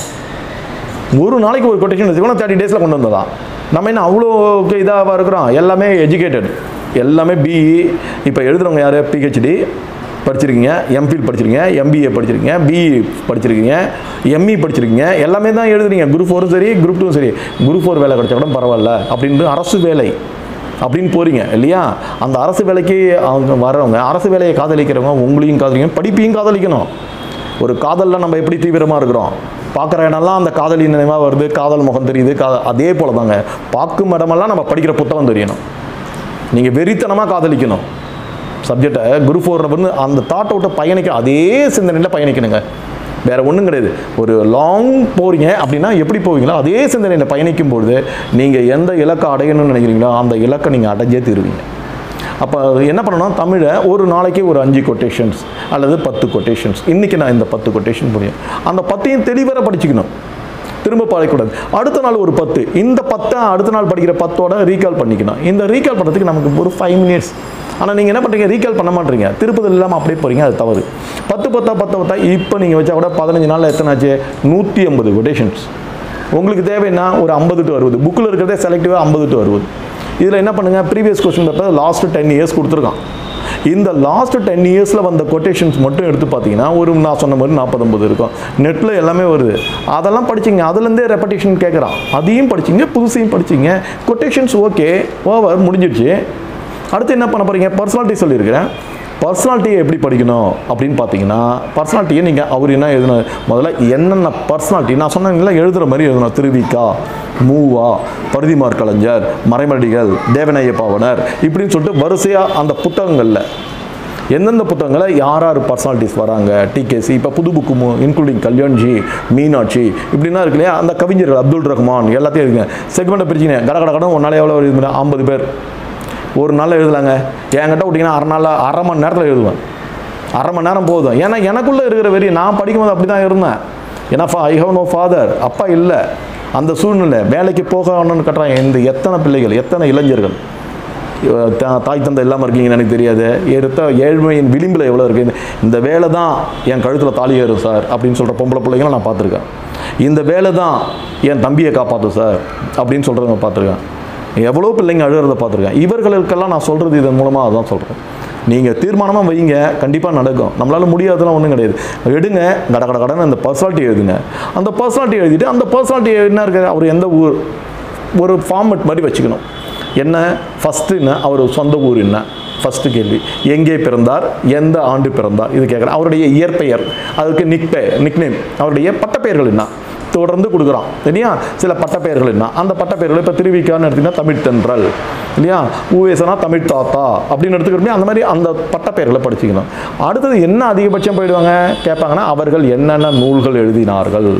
Speaker 1: ஒரு நாளைக்கு ஒரு கொட்டேஷன் வச்சுக்கோனா தேர்ட்டி டேஸில் கொண்டு வந்ததான். நம்ம என்ன அவ்வளோ இதாக இருக்கிறோம்? எல்லாமே எஜுகேட்டட், எல்லாமே பிஇ. இப்போ எழுதுகிறவங்க யார்? பிஹெச்டி படிச்சிருக்கீங்க, எம்ஃபில் படிச்சிருக்கீங்க, எம்பிஏ படிச்சிருக்கீங்க, பிஇ படிச்சிருக்கீங்க, எம்இ படிச்சிருக்கீங்க, எல்லாமே தான் எழுதுறீங்க. குரூப் ஃபோரும் சரி, குரூப் டூவும் சரி. குரூப் ஃபோர் வேலை கிடைச்சா கூட பரவாயில்ல அப்படின்ட்டு அரசு வேலை அப்படின்னு போகிறீங்க இல்லையா? அந்த அரசு வேலைக்கு அவங்க வரவங்க, அரசு வேலையை காதலிக்கிறவங்க உங்களையும் காதலிக்கணும், படிப்பையும் காதலிக்கணும். ஒரு காதலில் நம்ம எப்படி தீவிரமாக இருக்கிறோம், பார்க்குற இடம்லாம் அந்த காதலி நினைவாக வருது, காதல் முகம் தெரியுது. கா அதே போல் தாங்க பார்க்கும் இடமெல்லாம் நம்ம படிக்கிற புத்தகம் தெரியணும். நீங்கள் வெறித்தனமாக காதலிக்கணும் சப்ஜெக்டை. குரூப் ஃபோரில் வந்து அந்த தாட் அவுட்டை பயணிக்க, அதே சிந்தனையில் பயணிக்கணுங்க. வேறு ஒன்றும் கிடையாது. ஒரு லாங் போகிறீங்க அப்படின்னா எப்படி போவீங்களோ அதே சிந்தனையில் பயணிக்கும் பொழுது நீங்கள் எந்த இலக்கை அடையணும்னு நினைக்கிறீங்களோ அந்த இலக்கை நீங்கள் அடைஞ்சே தீருவீங்க. அப்போ என்ன பண்ணணும், தமிழை ஒரு நாளைக்கு ஒரு அஞ்சு கொட்டேஷன்ஸ் அல்லது பத்து கொட்டேஷன்ஸ். இன்றைக்கி நான் இந்த பத்து கொட்டேஷன் புரியும், அந்த பத்தையும் தெளிவாக படிச்சுக்கணும். திரும்ப படிக்கக்கூடாது. அடுத்த நாள் ஒரு பத்து, இந்த பத்தை அடுத்த நாள் படிக்கிற பத்தோட ரீகால் பண்ணிக்கணும். இந்த ரீகால் பண்ணுறதுக்கு நமக்கு ஒரு ஃபைவ் மினிட்ஸ். ஆனால் நீங்கள் என்ன பண்ணுறீங்க, ரீகால் பண்ண மாட்டீங்க, திருப்பதில் இல்லாமல் அப்படியே போகிறீங்க. அது தவறு. பத்து பத்தா பத்து பத்தா இப்போ நீங்கள் வச்சா கூட பதினஞ்சு நாளில் எத்தனை ஆச்சு? நூற்றி ஐம்பது கொட்டேஷன்ஸ். உங்களுக்கு தேவைன்னா ஒரு ஐம்பது டு அறுபது, புக்கில் இருக்கிறதே செலக்டிவாக ஐம்பது டு அறுபது. இதில் என்ன பண்ணுங்கள், previous question paper last ten years கொடுத்துருக்கான். இந்த லாஸ்ட் டென் இயர்ஸில் வந்த கொட்டேஷன்ஸ் மட்டும் எடுத்து பார்த்தீங்கன்னா ஒரு நான் சொன்ன மாதிரி நாற்பது ஐம்பது இருக்கும். நெட்டில் எல்லாமே வருது. அதெல்லாம் படிச்சிங்க, அதுலேருந்தே ரெப்படேஷன் கேட்குறான், அதையும் படிச்சிங்க, புதுசையும் படிச்சிங்க. கொட்டேஷன்ஸ் ஓகே, ஓவர், முடிஞ்சிடுச்சு. அடுத்து என்ன பண்ண போகிறீங்க? பர்சனாலிட்டி சொல்லியிருக்கிறேன். பர்சனாலிட்டியை எப்படி படிக்கணும் அப்படின்னு பார்த்தீங்கன்னா, பர்சனாலிட்டியை நீங்கள் அவர் என்ன எழுதணும், முதல்ல என்னென்ன பர்சனாலிட்டி நான் சொன்னீங்களா எழுதுகிற மாதிரி எழுதணும். திருவிக்கா, மூவா, பருதிமார் கலைஞர், மறைமடிகள், தேவநாய பாவனர் இப்படின்னு சொல்லிட்டு வரிசையாக அந்த புத்தகங்களில் எந்தெந்த புத்தகங்களை யார் யார் பர்சனாலிட்டிஸ் வராங்க, டிகேசி, இப்போ புது புக்கு இன்க்ளூடிங் கல்யாண்ஜி, மீனாட்சி இப்படின்னா இருக்கு இல்லையா, அந்த கவிஞர்கள், அப்துல் ரஹ்மான் எல்லாத்தையும் இருக்குங்க. செக்மெண்ட்டை பிரிச்சிங்க, கட கட கடன் ஒரு நாளே எவ்வளோ எழுதுனா ஐம்பது பேர் ஒரு நாளில் எழுதலாங்க. என்கிட்ட விட்டிங்கன்னா அரை நாளில் அரை மணி நேரத்தில் எழுதுவேன். அரை மணி நேரம் போதும். ஏன்னா எனக்குள்ளே இருக்கிற வெறி, நான் படிக்கும்போது அப்படி தான் இருந்தேன். ஏன்னா ஐ ஹவ் நோ ஃபாதர், அப்பா இல்லை. அந்த சூழ்நிலை வேலைக்கு போகணும்னு கட்டுறாங்க. இந்த எத்தனை பிள்ளைகள், எத்தனை இளைஞர்கள் தாய் தந்தை இல்லாமல் இருக்கீங்கன்னு எனக்கு தெரியாது, எடுத்த ஏழ்மையின் விளிம்பில் எவ்வளோ இருக்குது, இந்த வேலை தான் என் கழுத்தில் தாலி ஏறும் சார் அப்படின்னு சொல்கிற பொம்பளை பிள்ளைங்களும் நான் பார்த்துருக்கேன். இந்த வேலை தான் என் தம்பியை காப்பாற்றும் சார் அப்படின்னு சொல்கிறவங்க பார்த்துருக்கேன். எவ்வளோ பிள்ளைங்க அழுகிறத பார்த்துருக்கேன். இவர்களுக்கெல்லாம் நான் சொல்கிறது இதன் மூலமாக அதான் சொல்கிறேன். நீங்கள் தீர்மானமாக வைங்க, கண்டிப்பாக நடக்கும். நம்மளால் முடியாதெல்லாம் ஒன்றும் கிடையாது. எடுங்க, கட கட கடன்னு அந்த பர்சனாலிட்டி எழுதுங்க. அந்த பர்சனாலிட்டி எழுதிட்டு அந்த பர்சனாலிட்டி என்ன இருக்குது, அவர் எந்த ஊர், ஒரு ஃபார்மெட் மாதிரி வச்சுக்கணும். என்ன ஃபஸ்ட்டு என்ன, அவர் சொந்த ஊர் என்ன, ஃபஸ்ட்டு கேள்வி. எங்கே பிறந்தார், எந்த ஆண்டு பிறந்தார், இது கேட்குறேன். அவருடைய இயற்பெயர், அதுக்கு நிக் பெயர், நிக்நேம், அவருடைய பட்டப்பெயர்கள் என்ன தொடர்ந்து கொடுக்குறான் இல்லையா. சில பட்டப்பெயர்கள் என்ன, அந்த பட்டப்பெயர்கள் இப்போ திருவிக்கான்னு எடுத்திங்கன்னா தமிழ் தென்றல் இல்லையா, ஊவேசனா தமிழ் தாத்தா அப்படின்னு எடுத்துக்கிட்டோம். அந்த மாதிரி அந்த பட்டப்பெயர்களை படிச்சுக்கணும். அடுத்தது என்ன அதிகபட்சம் போயிடுவாங்க கேட்பாங்கன்னா, அவர்கள் என்னென்ன நூல்கள் எழுதினார்கள்,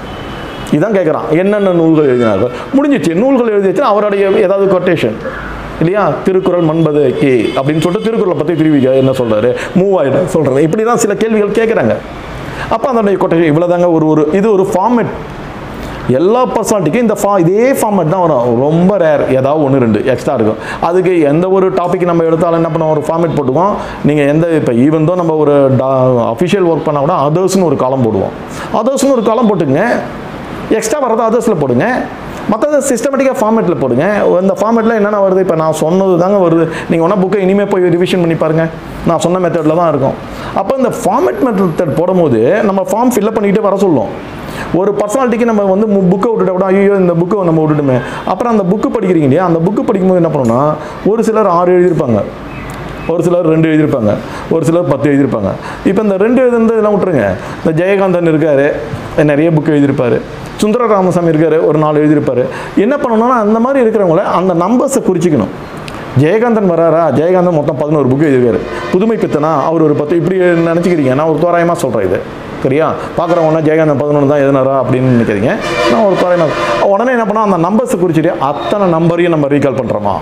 Speaker 1: இதான் கேட்குறான். என்னென்ன நூல்கள் எழுதினார்கள், முடிஞ்சிச்சு. நூல்கள் எழுதிச்சு அவருடைய ஏதாவது கொட்டேஷன் இல்லையா, திருக்குறள் மண்பது கே அப்படின்னு சொல்லிட்டு திருக்குறளை பற்றி திருவிக்கா என்ன சொல்கிறாரு, மூவாயிரம் சொல்கிறாரு. இப்படி தான் சில கேள்விகள் கேட்குறாங்க. அப்போ அதனுடைய கொட்டேஷன் இவ்வளோதாங்க. ஒரு ஒரு இது ஒரு ஃபார்மெட். எல்லா பர்சனாலிட்டிக்கும் இந்த ஃபா இதே ஃபார்மெட் தான் வரும். ரொம்ப ரேர், ஏதாவது ஒன்று ரெண்டு எக்ஸ்ட்ரா இருக்கும். அதுக்கு எந்த ஒரு டாபிக் நம்ம எடுத்தாலும் என்ன பண்ணுவோம், ஒரு ஃபார்மெட் போட்டுவோம். நீங்கள் எந்த இப்போ ஈவன் தான் நம்ம ஒரு டா அஃபிஷியல் ஒர்க் பண்ணால் கூட அதர்ஸ்னு ஒரு காலம் போடுவோம். அதர்ஸ்னு ஒரு காலம் போட்டுங்க, எக்ஸ்ட்ரா வரதை அதர்ஸில் போடுங்க, மற்றது சிஸ்டமேட்டிக்காக ஃபார்மேட்டில் போடுங்க. இந்த ஃபார்மேட்டில் என்னென்ன வருது, இப்போ நான் சொன்னது தாங்க வருது. நீங்கள் ஒன்றா புக்கை இனிமேல் போய் ரிவிஷன் பண்ணி பாருங்கள், நான் சொன்ன மெத்தடில் தான் இருக்கும். அப்போ இந்த ஃபார்மேட் மெத்தட் போடும்போது நம்ம ஃபார்ம் ஃபில்அப் பண்ணிக்கிட்டே வர சொல்லும். ஒரு பர்சனாலிட்டிக்கு நம்ம வந்து புக்கை விட்டுட்ட கூட ஐயோ இந்த புக்கை நம்ம விட்டுட்டுமே. அப்புறம் அந்த புக்கு படிக்கிறீங்க இல்லையா, அந்த புக்கு படிக்கும்போது என்ன பண்ணணும்னா, ஒரு சிலர் ஆறு எழுதியிருப்பாங்க, ஒரு சிலர் ரெண்டு எழுதியிருப்பாங்க, ஒரு சிலர் பத்து எழுதியிருப்பாங்க. இப்போ இந்த ரெண்டு எழுதுனது இதெல்லாம் விட்டுருங்க. இந்த ஜெயகாந்தன் இருக்கார், நிறைய புக்கு எழுதியிருப்பார். சுந்தர ராமசாமி இருக்கார், ஒரு நாலு எழுதியிருப்பார். என்ன பண்ணணும்னா, அந்த மாதிரி இருக்கிறவங்கள அந்த நம்பர்ஸை குறிச்சிக்கணும். ஜெயகாந்தன் வராரா, ஜெயகாந்தன் மொத்தம் பதினோரு புக்கு எழுதியிருக்காரு. புதுமை பித்தனா அவர் ஒரு பத்து, இப்படி நினச்சிக்கிறீங்க. நான் ஒரு தோராயமாக சொல்கிறேன் இது சரியா. பார்க்குறவங்கன்னா ஜெயகாந்தன் பதினொன்று தான் எதுனாரா அப்படின்னு நினைக்கிறீங்க. நான் ஒரு தோராயமாக உடனே என்ன பண்ணால் அந்த நம்பர்ஸை குறிச்சிட்டு அத்தனை நம்பரையும் நம்ம ரீகால் பண்ணுறோமா,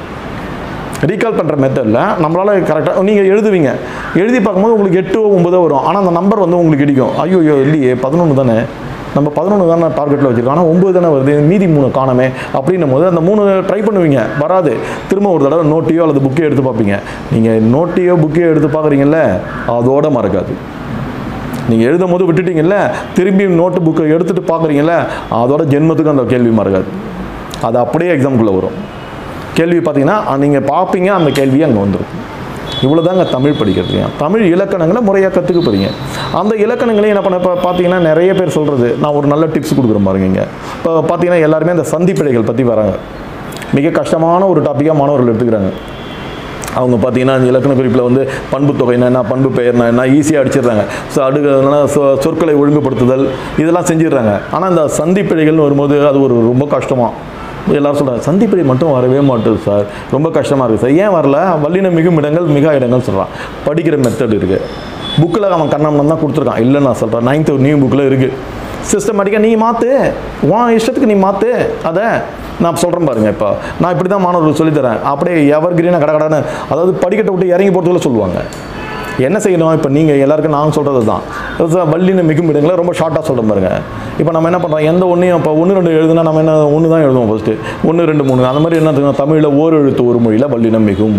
Speaker 1: ரீகால் பண்ணுற மெத்தடில் நம்மளால் கரெக்டாக நீங்கள் எழுதுவீங்க. எழுதி பார்க்கும்போது உங்களுக்கு எட்டு ஒம்பதோ வரும். ஆனால் அந்த நம்பர் வந்து உங்களுக்கு இடிக்கும். ஐயோ ஐயோ இல்லையே பதினொன்று தானே, நம்ம பதினொன்று தானே டார்கெட்டில் வச்சுருக்கோம், ஆனால் ஒம்பது தானே வருது, மீதி மூணு காணமே அப்படின்னும் போது அந்த மூணு ட்ரை பண்ணுவீங்க, வராது. திரும்ப ஒரு தடவை நோட்டையோ அல்லது புக்கையோ எடுத்து பார்ப்பீங்க. நீங்கள் நோட்டையோ புக்கையோ எடுத்து பார்க்குறீங்கல்ல, அதோட மறக்காது. நீங்கள் எழுதும் போது விட்டுட்டீங்கல்ல, திரும்பி நோட்டு புக்கை எடுத்துகிட்டு பார்க்குறீங்கல்ல, அதோட ஜென்மத்துக்கு அந்த கேள்வி மறக்காது. அது அப்படியே எக்ஸாமுக்குள்ளே வரும். கேள்வி பார்த்தீங்கன்னா நீங்கள் பார்ப்பீங்க, அந்த கேள்வியே அங்கே வந்துடும். இவ்வளோ தாங்க தமிழ் படிக்கிறதுங்க. தமிழ் இலக்கணங்களை முறையாக கற்றுக்க போகிறீங்க. அந்த இலக்கணங்களையும் என்ன பண்ண இப்போ பார்த்தீங்கன்னா நிறைய பேர் சொல்கிறது, நான் ஒரு நல்ல டிப்ஸ் கொடுக்குற பாருங்க. இப்போ பார்த்தீங்கன்னா எல்லாருமே அந்த சந்திப்பிழைகள் பற்றி வராங்க. மிக கஷ்டமான ஒரு டாப்பிக்காக மாணவர்கள் எடுத்துக்கிறாங்க. அவங்க பார்த்தீங்கன்னா அந்த இலக்கண குறிப்பில் வந்து பண்பு தொகைனா என்ன, பண்பு பெயர்னா என்ன ஈஸியாக அடிச்சிடுறாங்க. ஸோ அடுக்க சொற்களை ஒழுங்குபடுத்துதல் இதெல்லாம் செஞ்சிடுறாங்க. ஆனால் இந்த சந்திப்பிழைகள்னு வரும்போது அது ஒரு ரொம்ப கஷ்டமாக எல்லாரும் சொல்கிறாங்க. சந்திப்பிழை மட்டும் வரவே மாட்டுது சார், ரொம்ப கஷ்டமாக இருக்குது சார். ஏன் வரல, வல்லின மிகும் இடங்கள் மிகா இடங்கள் சொல்கிறான். படிக்கிற மெத்தட் இருக்குது. புக்கில் அவன் கண்ணாமணம் தான் கொடுத்துருக்கான், இல்லை நான் சொல்கிறேன். நைன்த்து நியூ புக்கில் இருக்குது. சிஸ்டமேட்டிக்காக நீ மாற்று, உன் இஷ்டத்துக்கு நீ மாற்று. அதை நான் சொல்கிறேன் பாருங்கள். இப்போ நான் இப்படி தான் மாணவர்களுக்கு சொல்லித்தரேன். அப்படியே எவர் கிரீனாக கடை கடைன்னு, அதாவது படிக்கட்டை விட்டு இறங்கி போகிறதுக்குள்ள சொல்லுவாங்க. என்ன செய்யணும், இப்போ நீங்கள் எல்லாருக்கும் நான் சொல்கிறது தான். வல்லின மிகும் இடங்களை ரொம்ப ஷார்ட்டாக சொல்ல பாருங்க. இப்போ நம்ம என்ன பண்ணுறோம், எந்த ஒன்றையும் இப்போ ஒன்று ரெண்டு எழுதுனா நம்ம என்ன ஒன்று தான் எழுதுவோம் ஃபஸ்ட்டு, ஒன்று ரெண்டு மூணு அந்த மாதிரி என்ன தமிழில் ஓர் எழுத்து ஒரு மொழியில் வல்லினம் மிகும்.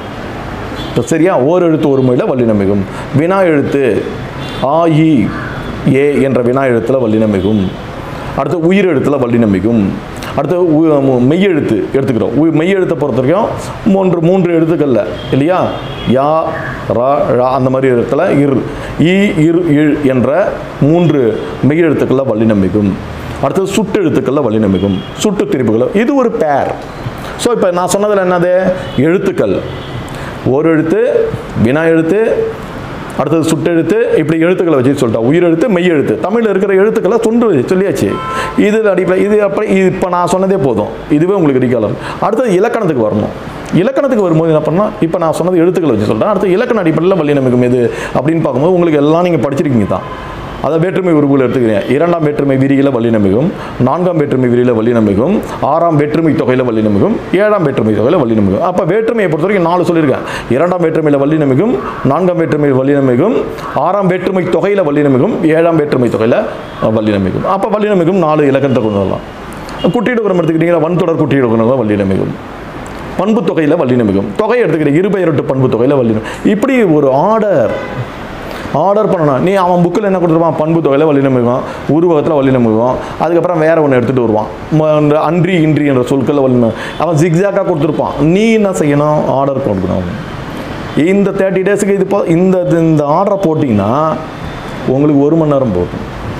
Speaker 1: இப்போ சரியா, ஓர் எழுத்து ஒரு மொழியில் வல்லினம் மிகும். வினா எழுத்து ஆ இ ஏ என்ற வினா எழுத்தில் வல்லினம் மிகும். அடுத்து உயிர் எழுத்தில் வல்லினம் மிகும். அடுத்து மெய்யெழுத்து எடுத்துக்கிறோம். மெய்யெழுத்தை பொறுத்த வரைக்கும் மூன்று மூன்று எழுத்துக்களில் இல்லையா, யா ரா ழா அந்த மாதிரி எழுத்துல இர் ஈ இர் இழ் என்ற மூன்று மெய்யெழுத்துக்களில் வல்லினம் மிகும். அடுத்தது சுட்டு எழுத்துக்களில் வல்லினம் மிகும். சுட்டு திரிப்புகள் இது ஒரு பேர். ஸோ இப்போ நான் சொன்னதில் என்னது, எழுத்துக்கள் ஒரு எழுத்து, வினா எழுத்து, அடுத்தது சுட்டெழுத்து, இப்படி எழுத்துக்களை வச்சு சொல்லிட்டா. உயிர் எழுத்து, மெய் எழுத்து, தமிழில் இருக்கிற எழுத்துக்களை துண்டு சொல்லியாச்சு. இது அடிப்படை, இது அப்படி இது இப்போ நான் சொன்னதே போதும், இதுவே உங்களுக்கு ரீகாலம். அடுத்தது இலக்கணத்துக்கு வரணும். இலக்கணத்துக்கு வரும்போது என்ன பண்ணால், இப்போ நான் சொன்னது எழுத்துக்களை வச்சு சொல்கிறேன். அடுத்து இலக்கண அடிப்படையில் வல்லினம் மிகும் எது அப்படின்னு பார்க்கும்போது உங்களுக்கு எல்லாம் நீங்கள் படிச்சிருக்கீங்க தான். அதை வேற்றுமை உறுப்புகள் எடுத்துக்கிறீங்க. இரண்டாம் வேற்றுமை விரியில் வல்லினம் மிகும், நான்காம் வேற்றுமை விரியில் வல்லினம் மிகும், ஆறாம் வேற்றுமை தொகையில் வல்லினம் மிகும், ஏழாம் வேற்றுமை தொகையில் வல்லினம் மிகும். அப்போ வேற்றுமையை பொறுத்த வரைக்கும் நாலு சொல்லியிருக்கேன். இரண்டாம் வேற்றுமையில் வல்லினம் மிகும், நான்காம் வேற்றுமை வல்லினம் மிகும், ஆறாம் வேற்றுமை தொகையில் வல்லினம் மிகும், ஏழாம் வேற்றுமை தொகையில் வல்லினம் மிகும். அப்போ வல்லினம் மிகும் நாலு இலக்கணத்தை கொண்டு வரலாம். குட்டியிட உரம் எடுத்துக்கிட்டீங்கன்னா வன் தொடர் குட்டியிட உரம் வல்லினம் மிகும். பண்பு தொகையில் வல்லினம் மிகும். தொகை எடுத்துக்கிற இருபெயரொட்டு பண்பு தொகையில் வல்லினம். இப்படி ஒரு ஆர்டர் ஆர்டர் பண்ணணும். நீ அவன் புக்கில் என்ன கொடுத்துருவான்? பண்பு தொகையில் வல்லினம் மிகும், உருவகத்தில் வல்லினம் மிகும், அதுக்கப்புறம் வேற ஒன்று எடுத்துகிட்டு வருவான், அன்றி இன்றி என்ற சொற்களில் வல்லினம். அவன் ஜிக்ஸாக்காக கொடுத்துருப்பான். நீ என்ன செய்யணும்? ஆர்டர் கொடுக்கணும். இந்த தேர்ட்டி டேஸுக்கு இது போ இந்த இந்த ஆர்டரை போட்டிங்கன்னா உங்களுக்கு ஒரு மணி நேரம் போகும்.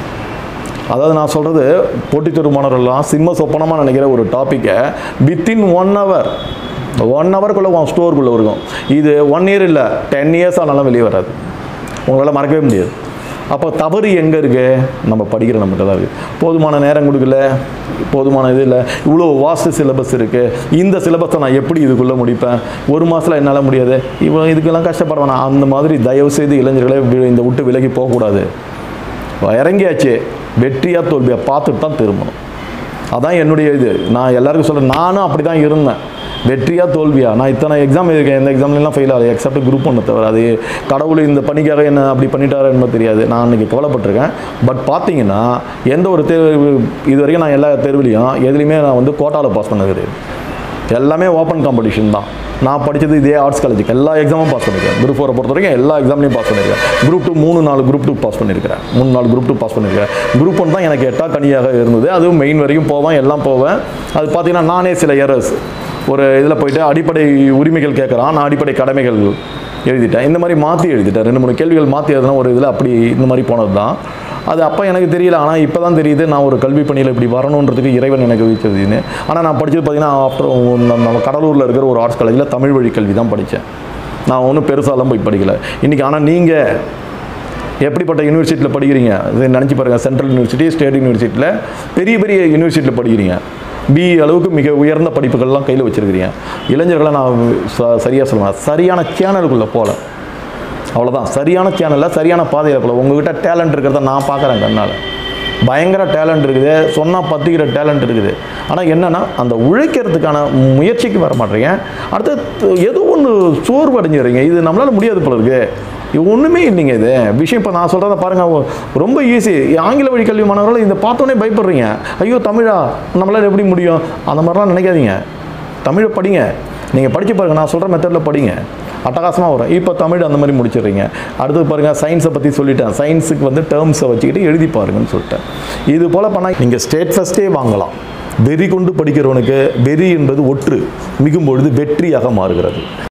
Speaker 1: அதாவது நான் சொல்கிறது போட்டித்தேர்வு மாணவர்கள்லாம் சிம்ம சொப்பனமாக நினைக்கிற ஒரு டாப்பிக்கை வித்தின் ஒன் ஹவர் ஒன் ஹவருக்குள்ளே உன் ஸ்டோருக்குள்ளே இருக்கும். இது ஒன் இயர் இல்லை, டென் இயர்ஸ் ஆனாலும் வெளியே வராது, உங்களால் மறக்கவே முடியாது. அப்போ தவறு எங்கே இருக்குது? நம்ம படிக்கிற நம்மகிட்ட தான் இருக்குது. போதுமான நேரம் கொடுக்கல, போதுமான இது இல்லை, இவ்வளோ வாஸ்ட் சிலபஸ் இருக்குது, இந்த சிலபஸை நான் எப்படி இதுக்குள்ளே முடிப்பேன், ஒரு மாதத்தில் என்னால் முடியாது, இவன் இதுக்கெல்லாம் கஷ்டப்படுவேன். அந்த மாதிரி தயவுசெய்து இளைஞர்களே இந்த விட்டு விலகி போகக்கூடாது. இறங்கியாச்சு, வெற்றியாக தோல்வியாக பார்த்துட்டு தான் திரும்பணும். அதான் என்னுடைய இது. நான் எல்லாருக்கும் சொல்கிறேன், நானும் அப்படி தான் இருந்தேன். வெற்றியாக தோல்வியா? நான் இத்தனை எக்ஸாம் இருக்கேன், எந்த எக்ஸாம்லாம் ஃபெயில் ஆகுது எக்ஸப்ட் குரூப் ஒன்று தவிர. அது கடவுள் இந்த பணிக்காக என்ன அப்படி பண்ணிட்டாரு என்பது தெரியாது. நான் அன்றைக்கி கவலைப்பட்டிருக்கேன். பட் பார்த்தீங்கன்னா எந்த ஒரு தேர்வு இது வரைக்கும் நான் எல்லா தேர்வுலையும் எதுலேயுமே நான் வந்து கோட்டாவில் பாஸ் பண்ணது கிடையாது. எல்லாமே ஓப்பன் காம்படிஷன் தான். நான் படித்தது இதே ஆர்ட்ஸ் காலேஜுக்கு எல்லா எக்ஸாமும் பாஸ் பண்ணியிருக்கேன். குரூப் ஃபோரை பொறுத்த வரைக்கும் எல்லா எக்ஸாம்லையும் பாஸ் பண்ணியிருக்கேன். குரூப் டூ மூணு நாலு குரூப் டூ பாஸ் பண்ணியிருக்கிறேன். மூணு நாலு குரூப் டூ பாஸ் பண்ணியிருக்கேன். குரூப் ஒன் தான் எனக்கு எட்டா கனியாக இருந்தது. அதுவும் மெயின் வரைக்கும் போவேன், எல்லாம் போவேன். அது பார்த்தீங்கன்னா நானே சில எரர்ஸ் ஒரு இதில் போய்ட்டு அடிப்படை உரிமைகள் கேட்குறான், நான் அடிப்படை கடமைகள் எழுதிட்டேன். இந்த மாதிரி மாற்றி எழுதிட்டேன். ரெண்டு மூணு கேள்விகள் மாற்றி எழுதுனா ஒரு இதில் அப்படி இந்த மாதிரி போனது தான். அது அப்போ எனக்கு தெரியல. ஆனால் இப்போ தான் தெரியுது நான் ஒரு கல்வி பணியில் இப்படி வரணுன்றதுக்கு இறைவன் எனக்கு வச்சதுன்னு. ஆனால் நான் படித்தது பார்த்தீங்கன்னா ஆஃப்டர் நம்ம கடலூரில் இருக்கிற ஒரு ஆர்ட்ஸ் காலேஜில் தமிழ் வழி கல்வி தான் படித்தேன். நான் ஒன்றும் பெருசாலாம் போய் படிக்கலை இன்றைக்கி. ஆனால் நீங்கள் எப்படிப்பட்ட யூனிவர்சிட்டியில் படிக்கிறீங்க இது நினச்சி பாருங்கள். சென்ட்ரல் யூனிவர்சிட்டி, ஸ்டேட் யூனிவர்சிட்டியில், பெரிய பெரிய யூனிவர்சிட்டியில் படிக்கிறீங்க. பிஇ அளவுக்கு மிக உயர்ந்த படிப்புகள்லாம் கையில் வச்சுருக்கிறீங்க. இளைஞர்களை நான் ச சரியாக சொல்லுவேன், சரியான சேனலுக்குள்ளே போகல, அவ்வளோதான். சரியான சேனலில் சரியான பாதையில் போகல. உங்கள்கிட்ட டேலண்ட் இருக்கிறத நான் பார்க்குறேன் கண்ணால். பயங்கர டேலண்ட் இருக்குது, சொன்னால் பற்றிக்கிற டேலண்ட் இருக்குது. ஆனால் என்னென்னா அந்த உழைக்கிறதுக்கான முயற்சிக்கு வர மாட்டேறீங்க. அடுத்து ஏதோ ஒன்று சோர்வு அடைஞ்சிடுறீங்க. இது நம்மளால் முடியாது போல இருக்குது. இது ஒன்றுமே இல்லைங்க. இது விஷயம் இப்போ நான் சொல்கிறத பாருங்கள், ரொம்ப ஈஸி. ஆங்கில வழி கல்வி மாணவர்கள் இந்த பார்த்தோன்னே பயப்படுறீங்க. ஐயோ தமிழா, நம்மளால் எப்படி முடியும்? அந்த மாதிரிலாம் நினைக்காதீங்க. தமிழை படிங்க, நீங்கள் படித்து பாருங்கள். நான் சொல்கிற மெத்தடில் படிங்க, அட்டகாசமாக வரும். இப்போ தமிழ் அந்த மாதிரி முடிச்சிடுறீங்க. அடுத்து பாருங்கள், சயின்ஸை பற்றி சொல்லிட்டேன். சயின்ஸுக்கு வந்து டேர்ம்ஸை வச்சுக்கிட்டு எழுதி பாருங்கன்னு சொல்லிட்டேன். இது போல் பண்ணால் நீங்கள் ஸ்டேட் ஃபஸ்ட்டே வாங்கலாம். வெறி கொண்டு படிக்கிறவனுக்கு வெறி என்பது ஒற்று மிகும் பொழுது வெற்றியாக மாறுகிறது.